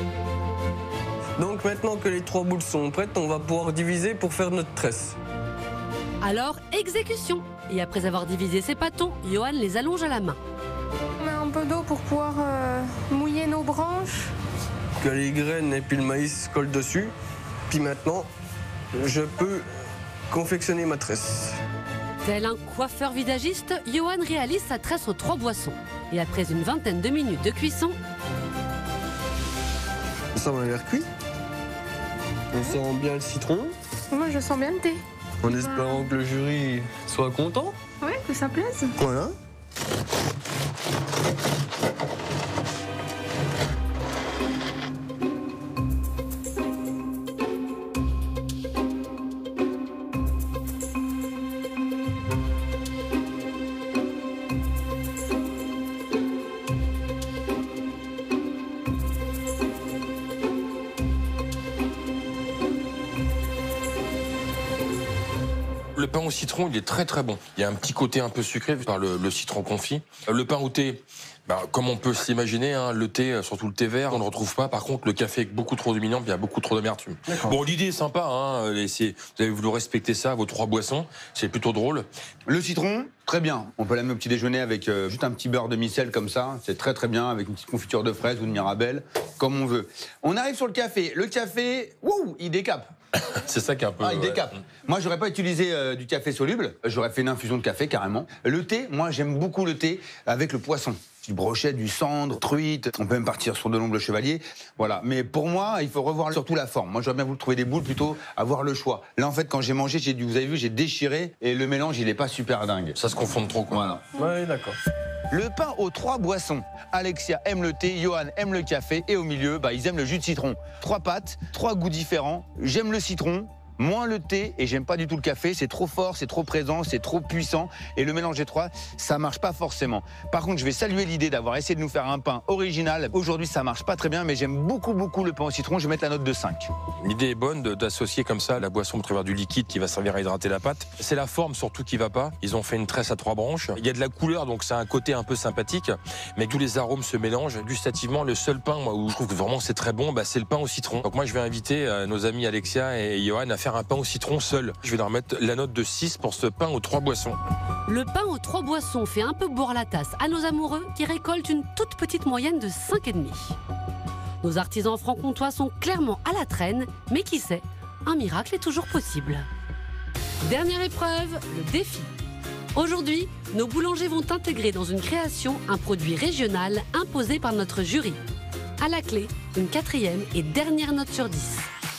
Speaker 5: Donc maintenant que les trois boules sont prêtes, on va pouvoir diviser pour faire notre tresse.
Speaker 1: Alors, exécution. Et après avoir divisé ses pâtons, Johan les allonge à la main.
Speaker 7: On met un peu d'eau pour pouvoir euh, mouiller nos branches.
Speaker 5: Que les graines et puis le maïs collent dessus. Puis maintenant, je peux confectionner ma tresse.
Speaker 1: Tel un coiffeur visagiste, Johan réalise sa tresse aux trois boissons. Et après une vingtaine de minutes de cuisson...
Speaker 5: Ça m'a l'air cuit. On sent bien le citron.
Speaker 7: Moi, je sens bien le thé.
Speaker 5: En espérant que le jury soit content.
Speaker 7: Oui, que ça plaise.
Speaker 5: Voilà.
Speaker 3: Le pain au citron, il est très très bon. Il y a un petit côté un peu sucré par le, le citron confit. Le pain au thé, bah, comme on peut s'imaginer, hein, le thé, surtout le thé vert, on ne le retrouve pas. Par contre, le café est beaucoup trop dominant, puis il y a beaucoup trop d'amertume. Bon, l'idée est sympa, hein, vous avez voulu respecter ça, vos trois boissons, c'est plutôt drôle.
Speaker 4: Le citron, très bien. On peut l'amener au petit déjeuner avec euh, juste un petit beurre de micelle comme ça. C'est très très bien, avec une petite confiture de fraises ou de mirabelle, comme on veut. On arrive sur le café. Le café, wouh, il décape.
Speaker 3: C'est ça qui est un peu...
Speaker 4: Ah, il
Speaker 3: ouais.
Speaker 4: décape. Moi, j'aurais pas utilisé euh, du café soluble. J'aurais fait une infusion de café, carrément. Le thé, moi, j'aime beaucoup le thé avec le poisson. Du brochet, du cendre, truite. On peut même partir sur de l'omble chevalier. Voilà. Mais pour moi, il faut revoir surtout la forme. Moi, j'aurais bien voulu trouver des boules, plutôt avoir le choix. Là, en fait, quand j'ai mangé, j'ai dû, vous avez vu, j'ai déchiré et le mélange, il est pas super dingue.
Speaker 3: Ça se confond trop, quoi.
Speaker 4: Voilà.
Speaker 5: Oui, d'accord.
Speaker 4: Le pain aux trois boissons. Alexia aime le thé, Johan aime le café et au milieu, bah, ils aiment le jus de citron. Trois pâtes, trois goûts différents. J'aime le citron, moins le thé et j'aime pas du tout le café. C'est trop fort, c'est trop présent, c'est trop puissant. Et le mélange des trois, ça marche pas forcément. Par contre, je vais saluer l'idée d'avoir essayé de nous faire un pain original. Aujourd'hui, ça marche pas très bien, mais j'aime beaucoup, beaucoup le pain au citron. Je vais mettre la note de cinq.
Speaker 3: L'idée est bonne d'associer comme ça la boisson pour travers du liquide qui va servir à hydrater la pâte. C'est la forme surtout qui va pas. Ils ont fait une tresse à trois branches. Il y a de la couleur, donc c'est un côté un peu sympathique. Mais tous les arômes se mélangent. Gustativement, le seul pain moi, où je trouve que vraiment c'est très bon, bah, c'est le pain au citron. Donc moi, je vais inviter euh, nos amis Alexia et Johan à faire un pain au citron seul. Je vais leur mettre la note de six pour ce pain aux trois boissons.
Speaker 1: Le pain aux trois boissons fait un peu boire la tasse à nos amoureux qui récoltent une toute petite moyenne de cinq virgule cinq. Nos artisans franc-comtois sont clairement à la traîne, mais qui sait, un miracle est toujours possible. Dernière épreuve, le défi. Aujourd'hui, nos boulangers vont intégrer dans une création un produit régional imposé par notre jury. À la clé, une quatrième et dernière note sur dix.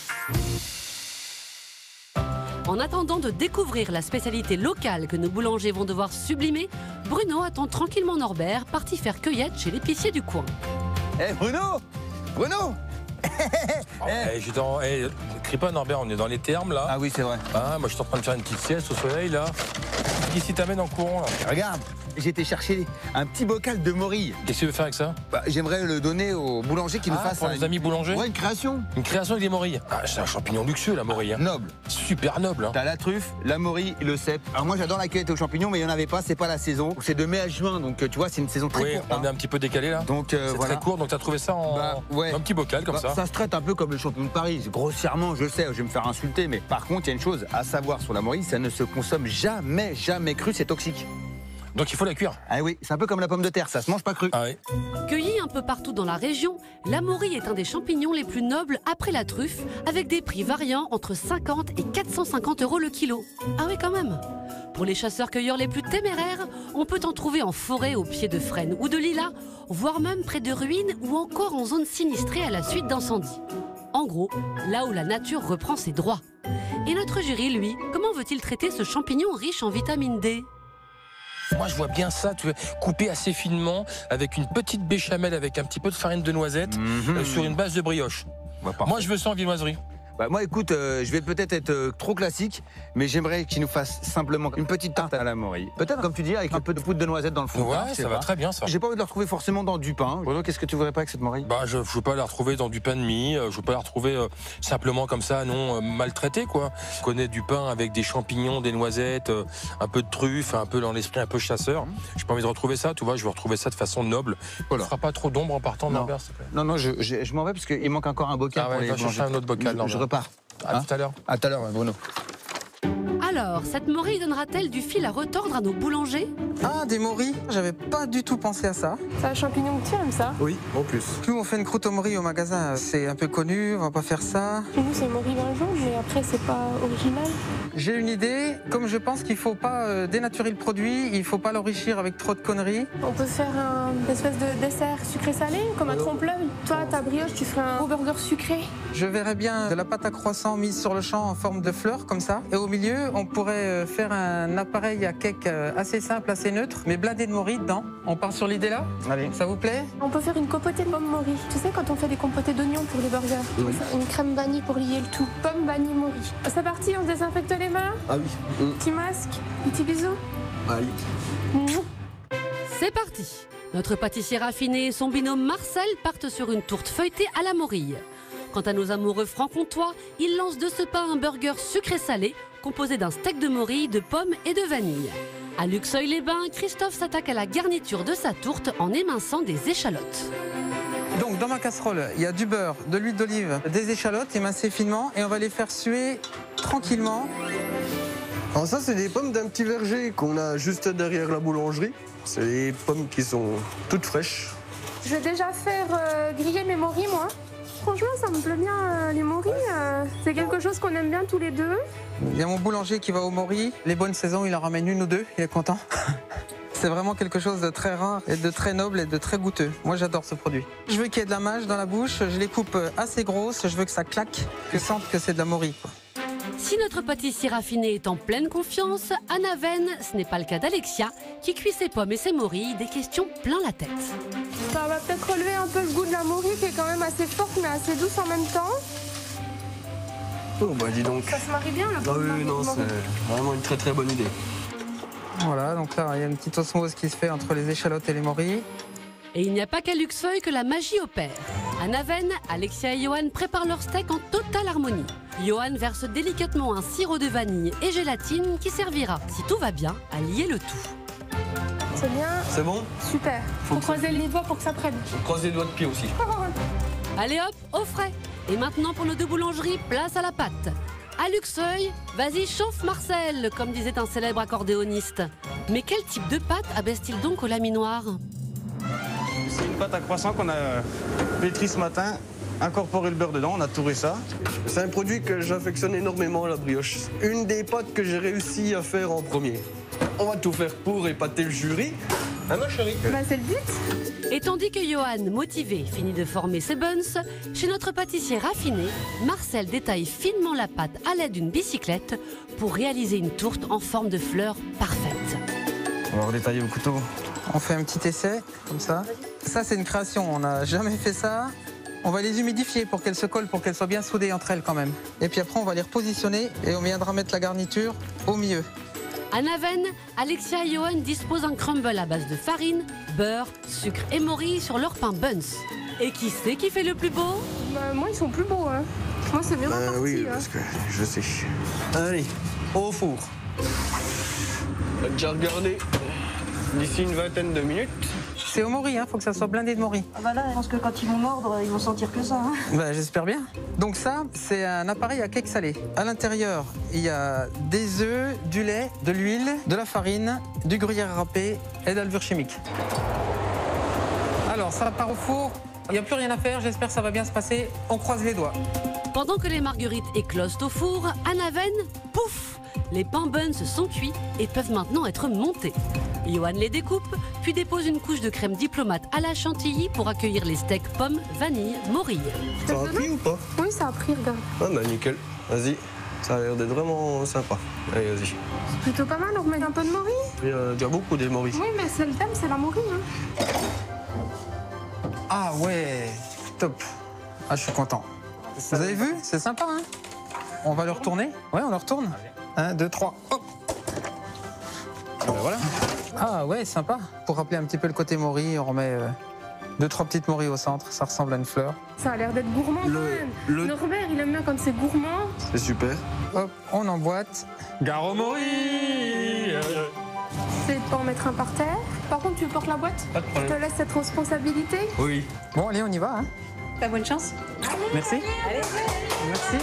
Speaker 1: En attendant de découvrir la spécialité locale que nos boulangers vont devoir sublimer, Bruno attend tranquillement Norbert, parti faire cueillette chez l'épicier du coin.
Speaker 4: Eh hey Bruno Bruno
Speaker 3: Oh, eh, je dans, eh, crie pas Norbert, on est dans les termes là.
Speaker 4: Ah oui, c'est vrai.
Speaker 3: Ah, moi je suis en train de faire une petite sieste au soleil là. Qui s'y t'amène en courant là?
Speaker 4: Regarde, J'ai été chercher un petit bocal de morille.
Speaker 3: Qu'est-ce que tu veux faire avec ça?
Speaker 4: Bah, j'aimerais le donner au boulanger qui nous
Speaker 3: Ah,
Speaker 4: fasse
Speaker 3: pour
Speaker 4: un-
Speaker 3: les amis boulangers?
Speaker 4: Ouais, une création.
Speaker 3: Une création avec des morilles. Ah, c'est un champignon luxueux, la morille. Hein.
Speaker 4: Noble.
Speaker 3: Super noble. Hein.
Speaker 4: T'as la truffe, la morille et le cèpe. Alors moi j'adore la cueillette aux champignons, mais il n'y en avait pas, c'est pas la saison. C'est de mai à juin, donc euh, tu vois, c'est une saison très
Speaker 3: Oui,
Speaker 4: courte.
Speaker 3: on
Speaker 4: hein.
Speaker 3: est un petit peu décalé là.
Speaker 4: Donc euh,
Speaker 3: C'est
Speaker 4: voilà.
Speaker 3: très court, donc t'as trouvé ça en
Speaker 4: Bah, ouais.
Speaker 3: un petit bocal comme
Speaker 4: Bah,
Speaker 3: ça.
Speaker 4: Ça se traite un peu comme le champignon de Paris. Grossièrement, je sais, je vais me faire insulter, mais par contre, il y a une chose à savoir sur la morille, ça ne se consomme jamais, jamais cru, c'est toxique.
Speaker 3: Donc il faut la cuire.
Speaker 4: Ah oui, c'est un peu comme la pomme de terre, ça se mange pas cru.
Speaker 3: Ah oui.
Speaker 1: Cueilli un peu partout dans la région, la morille est un des champignons les plus nobles après la truffe, avec des prix variant entre cinquante et quatre cent cinquante euros le kilo. Ah oui, quand même. Pour les chasseurs-cueilleurs les plus téméraires, on peut en trouver en forêt au pied de frênes ou de lilas, voire même près de ruines ou encore en zone sinistrée à la suite d'incendies. En gros, là où la nature reprend ses droits. Et notre jury, lui, comment veut-il traiter ce champignon riche en vitamine D ?
Speaker 3: Moi, je vois bien ça, tu vois, coupé assez finement, avec une petite béchamel, avec un petit peu de farine de noisette,
Speaker 4: Mmh.
Speaker 3: euh, sur une base de brioche.
Speaker 4: Bah, parfait.
Speaker 3: Moi, je veux ça en viennoiserie.
Speaker 4: Bah, moi, écoute, euh, je vais peut-être être euh, trop classique, mais j'aimerais qu'il nous fasse simplement une petite tarte à la morille. Peut-être, comme tu dis, avec un peu de poudre de noisette dans le fond.
Speaker 3: Ouais,
Speaker 4: je sais
Speaker 3: ça va
Speaker 4: pas.
Speaker 3: très bien, ça.
Speaker 4: J'ai pas envie de le retrouver forcément dans du pain. Bruno, qu'est-ce que tu voudrais pas avec cette morille?
Speaker 3: Bah, je ne veux pas la retrouver dans du pain de mie, euh, je veux pas la retrouver euh, simplement comme ça, non, euh, maltraitée, quoi. Je connais du pain avec des champignons, des noisettes, euh, un peu de truffe, un peu dans l'esprit un peu chasseur. J'ai pas envie de retrouver ça, tu vois, je veux retrouver ça de façon noble.
Speaker 4: Voilà.
Speaker 3: Tu feras pas trop d'ombre en partant,
Speaker 4: Non.
Speaker 3: Norbert, s'il te plaît.
Speaker 4: Non, non, je, je, je m'en vais parce qu'il manque encore un bocal
Speaker 3: Ah
Speaker 4: pour
Speaker 3: ouais,
Speaker 4: les
Speaker 3: va chercher
Speaker 4: boulangers.
Speaker 3: un autre bocal,
Speaker 4: Je,
Speaker 3: Norbert.
Speaker 4: je repars.
Speaker 3: À
Speaker 4: Hein
Speaker 3: tout à l'heure.
Speaker 4: À tout à l'heure, Bruno.
Speaker 1: Alors, cette morille donnera-t-elle du fil à retordre à nos boulangers ?
Speaker 6: Ah, des morilles, j'avais pas du tout pensé à ça.
Speaker 7: C'est un champignon que tu aimes, ça?
Speaker 5: Oui, en plus.
Speaker 6: Nous, on fait une croûte aux morilles au magasin, c'est un peu connu, on va pas faire ça.
Speaker 7: Chez nous, c'est morille vin jaune, mais après, c'est pas original.
Speaker 6: J'ai une idée, comme je pense qu'il faut pas euh, dénaturer le produit, il faut pas l'enrichir avec trop de conneries.
Speaker 7: On peut faire un une espèce de dessert sucré-salé, comme un trompe-l'œil. Toi, ta brioche, tu ferais un beau burger sucré.
Speaker 6: Je verrais bien de la pâte à croissant mise sur le champ en forme de fleur, comme ça. Et au milieu, on pourrait euh, faire un appareil à cake euh, assez simple, assez neutre, mais blindé de morilles dedans. On part sur l'idée là?
Speaker 4: Allez.
Speaker 6: Ça vous plaît?
Speaker 7: On peut faire une compotée de pommes morille. Tu sais, quand on fait des compotées d'oignons pour les burgers,
Speaker 5: Oui.
Speaker 7: une crème vanille pour lier le tout. Pomme vanille morille. C'est parti, on se désinfecte les mains.
Speaker 5: Ah oui.
Speaker 7: Petit masque, un petit bisou.
Speaker 5: Allez.
Speaker 7: Mouah.
Speaker 1: C'est parti. Notre pâtissier raffiné et son binôme Marcel partent sur une tourte feuilletée à la morille. Quant à nos amoureux franc-comtois, ils lancent de ce pas un burger sucré-salé composé d'un steak de morille, de pommes et de vanille. À Luxeuil-les-Bains, Christophe s'attaque à la garniture de sa tourte en éminçant des échalotes.
Speaker 6: Donc dans ma casserole, il y a du beurre, de l'huile d'olive, des échalotes émincées finement et on va les faire suer tranquillement.
Speaker 5: Alors ça, c'est des pommes d'un petit verger qu'on a juste derrière la boulangerie. C'est des pommes qui sont toutes fraîches.
Speaker 7: Je vais déjà faire euh, griller mes morilles, moi. Franchement, ça me plaît bien, euh, les morilles. euh, c'est quelque chose qu'on aime bien tous les deux.
Speaker 6: Il y a mon boulanger qui va aux morilles. Les bonnes saisons, il en ramène une ou deux, il est content. C'est vraiment quelque chose de très rare et de très noble et de très goûteux. Moi, j'adore ce produit. Je veux qu'il y ait de la mâche dans la bouche, je les coupe assez grosses, je veux que ça claque, que je sente que c'est de la morille, quoi.
Speaker 1: Si notre pâtissier raffiné est en pleine confiance, à Naven, ce n'est pas le cas d'Alexia, qui cuit ses pommes et ses morilles, des questions plein la tête.
Speaker 7: Ça va peut-être relever un peu le goût de la morille, qui est quand même assez forte, mais assez douce en même temps.
Speaker 5: Oh bah dis donc.
Speaker 7: Ça se marie bien, la
Speaker 5: Ah
Speaker 7: pomme
Speaker 5: oui, non,
Speaker 7: morille.
Speaker 5: c'est vraiment une très très bonne idée.
Speaker 6: Voilà, donc là, il y a une petite osmose qui se fait entre les échalotes et les morilles.
Speaker 1: Et il n'y a pas qu'à Luxeuil que la magie opère. À Naven, Alexia et Johan préparent leur steak en totale harmonie. Johan verse délicatement un sirop de vanille et gélatine qui servira, si tout va bien, à lier le tout.
Speaker 7: C'est bien,
Speaker 5: C'est bon?
Speaker 7: super. Faut croiser les doigts pour que ça prenne.
Speaker 5: Croise les doigts de pied aussi.
Speaker 1: Allez hop, au frais. Et maintenant pour nos deux boulangeries, place à la pâte. À Luxeuil, vas-y chauffe Marcel, comme disait un célèbre accordéoniste. Mais quel type de pâte abaisse-t-il donc au laminoir ?
Speaker 10: C'est une pâte à croissant qu'on a pétrie ce matin, incorporé le beurre dedans, on a touré ça.
Speaker 5: C'est un produit que j'affectionne énormément, la brioche. Une des pâtes que j'ai réussi à faire en premier. On va tout faire pour épater le jury. Hein, ma chérie?
Speaker 7: Bah, c'est le but.
Speaker 1: Et tandis que Johan, motivé, finit de former ses buns, chez notre pâtissier raffiné, Marcel détaille finement la pâte à l'aide d'une bicyclette pour réaliser une tourte en forme de fleur parfaite.
Speaker 10: On va redétailler au couteau.
Speaker 6: On fait un petit essai, comme ça. Ça, c'est une création, on n'a jamais fait ça. On va les humidifier pour qu'elles se collent, pour qu'elles soient bien soudées entre elles quand même. Et puis après, on va les repositionner et on viendra mettre la garniture au milieu.
Speaker 1: À Naven, Alexia et Johan disposent d'un crumble à base de farine, beurre, sucre et morille sur leur pain buns. Et qui c'est qui fait le plus beau?
Speaker 7: Bah, moi, ils sont plus beaux. Hein. Moi, c'est bien
Speaker 5: Euh,
Speaker 7: parti.
Speaker 5: oui,
Speaker 7: hein.
Speaker 5: parce que je sais. Allez, au four. On a déjà regardé d'ici une vingtaine de minutes.
Speaker 6: C'est au mori, hein, faut que ça soit blindé de mori.
Speaker 8: Ah bah là, je pense que quand ils vont mordre, ils vont sentir que ça. Hein.
Speaker 6: Bah, j'espère bien. Donc ça, c'est un appareil à cake salé. À l'intérieur, il y a des œufs, du lait, de l'huile, de la farine, du gruyère râpé et de la levure chimique. Alors, ça part au four. Il n'y a plus rien à faire, j'espère que ça va bien se passer. On croise les doigts.
Speaker 1: Pendant que les marguerites éclosent au four, à Naven, pouf! Les pains buns sont cuits et peuvent maintenant être montés. Johan les découpe, puis dépose une couche de crème diplomate à la chantilly pour accueillir les steaks pommes, vanille, morille.
Speaker 5: Ça a pris ou pas?
Speaker 7: Oui, ça a pris, regarde.
Speaker 5: Ah bah nickel, vas-y. Ça a l'air d'être vraiment sympa. Allez, vas-y.
Speaker 7: C'est plutôt pas mal, on remet un peu de morille.
Speaker 5: Il y a déjà beaucoup des moris.
Speaker 7: Oui, mais c'est le thème, c'est la morille. Hein.
Speaker 6: Ah ouais, top. Ah, je suis content. Vous avez vu? C'est sympa, hein? On va le retourner? Ouais, on le retourne. Un, deux, trois, hop. Ben voilà. Ah ouais, sympa. Pour rappeler un petit peu le côté mori, on remet euh, deux, trois petites morilles au centre. Ça ressemble à une fleur.
Speaker 7: Ça a l'air d'être gourmand quand même.
Speaker 5: le-
Speaker 7: Norbert, il aime bien quand c'est gourmand.
Speaker 5: C'est super.
Speaker 6: Hop, on emboîte. Gare au mori.
Speaker 7: C'est de pas en mettre un par terre. Par contre, tu portes la boîte?
Speaker 5: Pas de
Speaker 7: Je
Speaker 5: problème.
Speaker 7: te laisse cette responsabilité.
Speaker 5: Oui.
Speaker 6: Bon, allez, on y va. Hein.
Speaker 8: T'as bonne chance.
Speaker 6: Merci. Merci.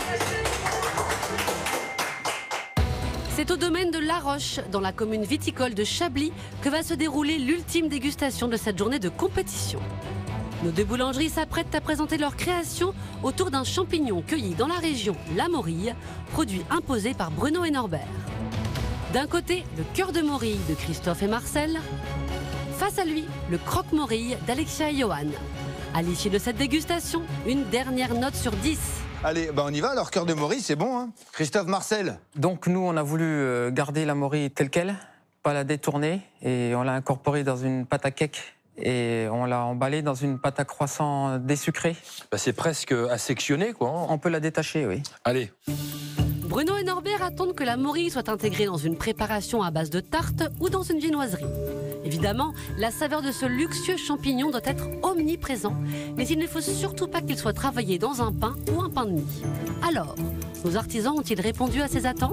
Speaker 1: C'est au domaine de La Roche, dans la commune viticole de Chablis, que va se dérouler l'ultime dégustation de cette journée de compétition. Nos deux boulangeries s'apprêtent à présenter leur création autour d'un champignon cueilli dans la région, la morille, produit imposé par Bruno et Norbert. D'un côté, le cœur de morille de Christophe et Marcel. Face à lui, le croque-morille d'Alexia et Johan. À l'issue de cette dégustation, une dernière note sur dix.
Speaker 4: Allez, bah on y va alors, cœur de Maurice, c'est bon, hein. Christophe, Marcel.
Speaker 6: Donc nous, on a voulu euh, garder la morille telle qu'elle, pas la détourner, et on l'a incorporée dans une pâte à cake et on l'a emballée dans une pâte à croissant désucrée.
Speaker 3: Bah, c'est presque à sectionner, quoi. Hein.
Speaker 6: On peut la détacher, oui.
Speaker 3: Allez.
Speaker 1: Bruno et Norbert attendent que la morille soit intégrée dans une préparation à base de tarte ou dans une viennoiserie. Évidemment, la saveur de ce luxueux champignon doit être omniprésent, mais il ne faut surtout pas qu'il soit travaillé dans un pain ou un pain de mie. Alors, nos artisans ont-ils répondu à ces attentes ?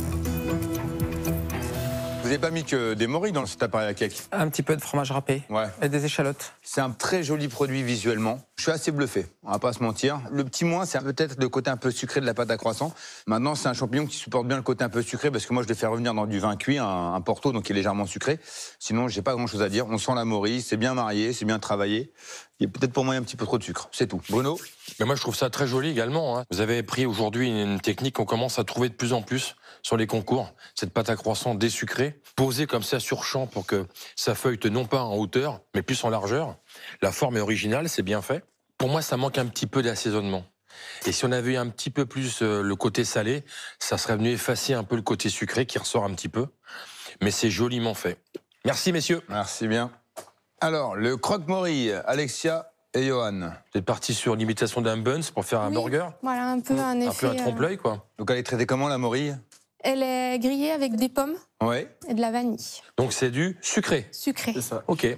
Speaker 4: Vous n'avez pas mis que des morilles dans cet appareil à cake?
Speaker 6: Un petit peu de fromage râpé
Speaker 4: Ouais.
Speaker 6: et des échalotes.
Speaker 4: C'est un très joli produit visuellement. Je suis assez bluffé, on va pas se mentir. Le petit moins, c'est peut-être le côté un peu sucré de la pâte à croissant. Maintenant, c'est un champignon qui supporte bien le côté un peu sucré parce que moi, je l'ai fait revenir dans du vin cuit, un, un Porto, donc qui est légèrement sucré. Sinon, j'ai pas grand-chose à dire. On sent la morille, c'est bien marié, c'est bien travaillé. Il y a peut-être pour moi un petit peu trop de sucre, c'est tout. Bruno?
Speaker 3: Mais moi, je trouve ça très joli également. Hein. Vous avez pris aujourd'hui une technique qu'on commence à trouver de plus en plus sur les concours. Cette pâte à croissant désucrée, posée comme ça sur champ pour que ça feuillete non pas en hauteur, mais plus en largeur. La forme est originale, c'est bien fait. Pour moi, ça manque un petit peu d'assaisonnement. Et si on avait eu un petit peu plus euh, le côté salé, ça serait venu effacer un peu le côté sucré qui ressort un petit peu. Mais c'est joliment fait. Merci, messieurs.
Speaker 4: Merci bien. Alors, le croque-morille, Alexia et Johan.
Speaker 3: Vous êtes parti sur l'imitation d'un buns pour faire un
Speaker 7: Oui,
Speaker 3: burger.
Speaker 7: Voilà, un peu un
Speaker 3: Un
Speaker 7: effet.
Speaker 3: peu un trompe-l'œil, quoi.
Speaker 4: Donc, elle est traitée comment, la morille?
Speaker 7: Elle est grillée avec des pommes
Speaker 4: Ouais.
Speaker 7: et de la vanille
Speaker 3: Donc c'est du sucré.
Speaker 7: sucrée.
Speaker 5: C'est ça.
Speaker 3: Ok.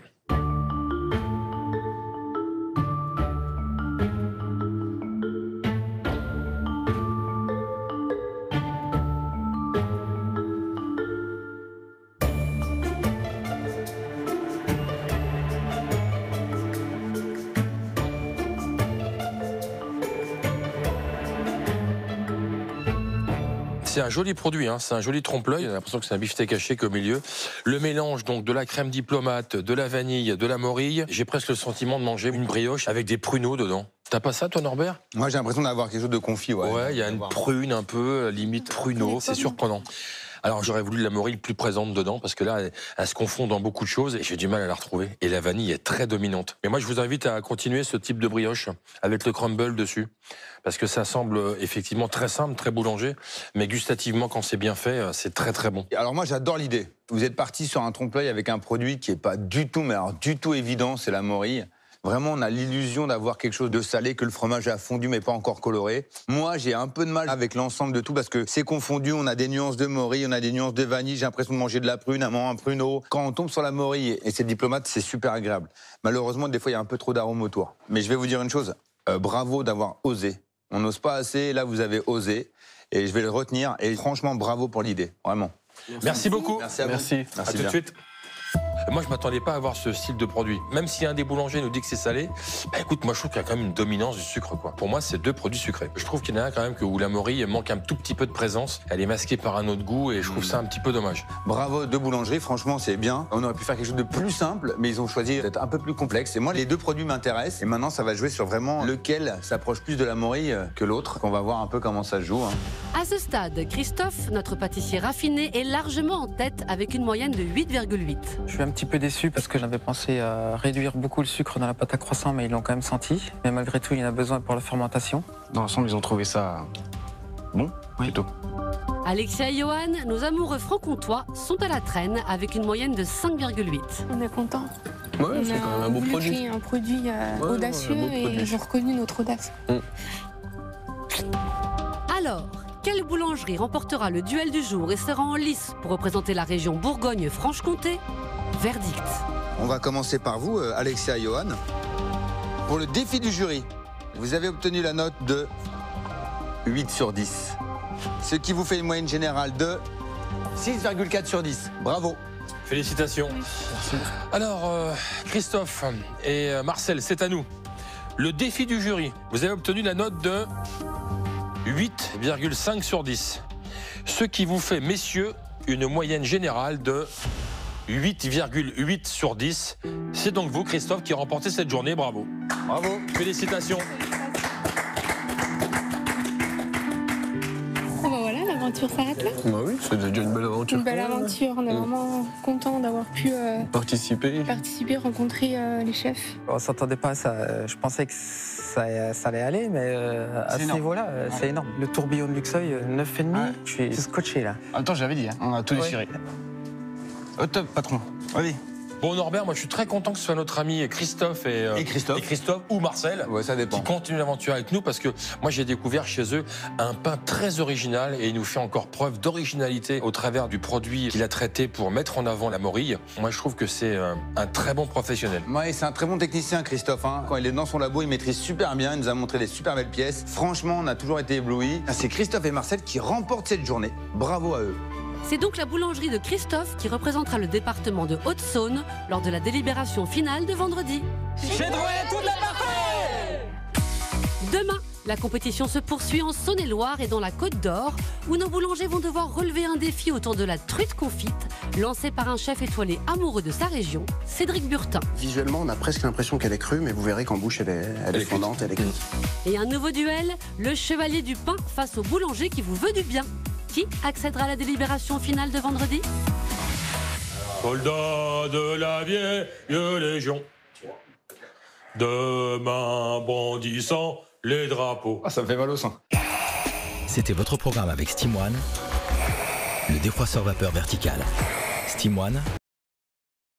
Speaker 3: C'est un joli produit, hein. C'est un joli trompe-l'œil. On a l'impression que c'est un beefsteak haché qu'au milieu. Le mélange donc de la crème diplomate, de la vanille, de la morille. J'ai presque le sentiment de manger une brioche avec des pruneaux dedans. T'as pas ça, toi, Norbert?
Speaker 4: Moi, j'ai l'impression d'avoir quelque chose de confit, ouais.
Speaker 3: Ouais, il y a une prune un peu, limite pruneau. C'est surprenant. Alors j'aurais voulu de la morille plus présente dedans parce que là, elle, elle se confond dans beaucoup de choses et j'ai du mal à la retrouver. Et la vanille est très dominante. Mais moi, je vous invite à continuer ce type de brioche avec le crumble dessus parce que ça semble effectivement très simple, très boulanger, mais gustativement, quand c'est bien fait, c'est très très bon.
Speaker 4: Alors moi, j'adore l'idée. Vous êtes parti sur un trompe-l'œil avec un produit qui est pas du tout, mais alors du tout évident, c'est la morille.
Speaker 2: Vraiment, on a l'illusion d'avoir quelque chose de salé, que le fromage a fondu mais pas encore coloré. Moi, j'ai un peu de mal avec l'ensemble de tout parce que c'est confondu. On a des nuances de morille, on a des nuances de vanille. J'ai l'impression de manger de la prune, un, un pruneau. Quand on tombe sur la morille et c'est diplomate, c'est super agréable. Malheureusement, des fois, il y a un peu trop d'arômes autour. Mais je vais vous dire une chose, euh, bravo d'avoir osé. On n'ose pas assez, là, vous avez osé. Et je vais le retenir. Et franchement, bravo pour l'idée, vraiment.
Speaker 3: Merci, Merci beaucoup.
Speaker 2: Merci à vous.
Speaker 3: Merci.
Speaker 2: Merci
Speaker 3: à tout
Speaker 2: bien.
Speaker 3: de suite. Moi, je ne m'attendais pas à avoir ce style de produit. Même si un des boulangers nous dit que c'est salé, bah écoute, moi je trouve qu'il y a quand même une dominance du sucre, quoi. Pour moi, c'est deux produits sucrés. Je trouve qu'il y en a un quand même que, où la morille manque un tout petit peu de présence. Elle est masquée par un autre goût et je trouve ça un petit peu dommage.
Speaker 2: Bravo, deux boulangeries, franchement, c'est bien. On aurait pu faire quelque chose de plus simple, mais ils ont choisi d'être un peu plus complexe. Et moi, les deux produits m'intéressent. Et maintenant, ça va jouer sur vraiment lequel s'approche plus de la morille que l'autre. On va voir un peu comment ça se joue. Hein.
Speaker 1: À ce stade, Christophe, notre pâtissier raffiné, est largement en tête avec une moyenne de huit virgule huit.
Speaker 6: Je suis un petit peu déçu parce que j'avais pensé à réduire beaucoup le sucre dans la pâte à croissant, mais ils l'ont quand même senti. Mais malgré tout, il y en a besoin pour la fermentation.
Speaker 10: Dans l'ensemble, ils ont trouvé ça bon, oui. Plutôt.
Speaker 1: Alexia et Johan, nos amoureux franc-comtois, sont à la traîne avec une moyenne de cinq virgule huit.
Speaker 5: On est content.
Speaker 10: Ouais, c'est quand même un beau produit.
Speaker 7: On a créé un produit euh,
Speaker 10: ouais,
Speaker 7: audacieux
Speaker 10: ouais,
Speaker 7: et
Speaker 10: produit.
Speaker 7: ils ont reconnu notre audace.
Speaker 10: Mm.
Speaker 1: Alors, quelle boulangerie remportera le duel du jour et sera en lice pour représenter la région Bourgogne-Franche-Comté? Verdict.
Speaker 2: On va commencer par vous, euh, Alexia et Johan. Pour le défi du jury, vous avez obtenu la note de huit sur dix. Ce qui vous fait une moyenne générale de six virgule quatre sur dix. Bravo.
Speaker 3: Félicitations. Merci. Alors, euh, Christophe et euh, Marcel, c'est à nous. Le défi du jury, vous avez obtenu la note de huit virgule cinq sur dix. Ce qui vous fait, messieurs, une moyenne générale de huit virgule huit sur dix. C'est donc vous, Christophe, qui remportez cette journée. Bravo.
Speaker 2: Bravo.
Speaker 3: Félicitations.
Speaker 7: Oh bah voilà, l'aventure s'arrête là.
Speaker 10: Bah oui, c'est déjà une belle aventure.
Speaker 7: Une belle aventure, on est vraiment content d'avoir pu euh,
Speaker 10: Participer.
Speaker 7: participer, rencontrer euh, les chefs.
Speaker 6: On s'attendait pas à ça. Je pensais que ça, ça allait aller, mais euh, à ce
Speaker 10: énorme.
Speaker 6: niveau-là, euh,
Speaker 10: Ouais.
Speaker 6: c'est énorme. Le tourbillon de Luxeuil, neuf virgule cinq.
Speaker 10: Ouais.
Speaker 6: Je suis scotché là.
Speaker 10: En même temps, j'avais dit, hein, on a tout
Speaker 6: Ouais.
Speaker 10: déchiré. Au top, patron. Allez.
Speaker 3: Bon, Norbert, moi je suis très content que ce soit notre ami Christophe et, euh,
Speaker 2: Et Christophe.
Speaker 3: et Christophe ou Marcel
Speaker 2: Ouais, ça dépend.
Speaker 3: qui continuent l'aventure avec nous parce que moi j'ai découvert chez eux un pain très original et il nous fait encore preuve d'originalité au travers du produit qu'il a traité pour mettre en avant la morille. Moi je trouve que c'est euh, un très bon professionnel.
Speaker 2: Ouais, c'est un très bon technicien, Christophe. Hein. Quand il est dans son labo, il maîtrise super bien. Il nous a montré des super belles pièces. Franchement, on a toujours été éblouis. C'est Christophe et Marcel qui remportent cette journée. Bravo à eux.
Speaker 1: C'est donc la boulangerie de Christophe qui représentera le département de Haute-Saône lors de la délibération finale de vendredi.
Speaker 3: J'ai trouvé toute la
Speaker 1: Demain, la compétition se poursuit en Saône-et-Loire et dans la Côte d'Or, où nos boulangers vont devoir relever un défi autour de la truite confite, lancé par un chef étoilé amoureux de sa région, Cédric Burtin.
Speaker 12: Visuellement, on a presque l'impression qu'elle est crue, mais vous verrez qu'en bouche, elle est, elle est fondante, elle est cuite.
Speaker 1: Et un nouveau duel, le chevalier du pain face au boulanger qui vous veut du bien. Qui accédera à la délibération finale de vendredi?
Speaker 3: Soldats de la vieille Légion, demain brandissant les drapeaux.
Speaker 2: Ah, ça me fait mal au sein.
Speaker 13: C'était votre programme avec Steam One, le défroisseur vapeur vertical. Steam One,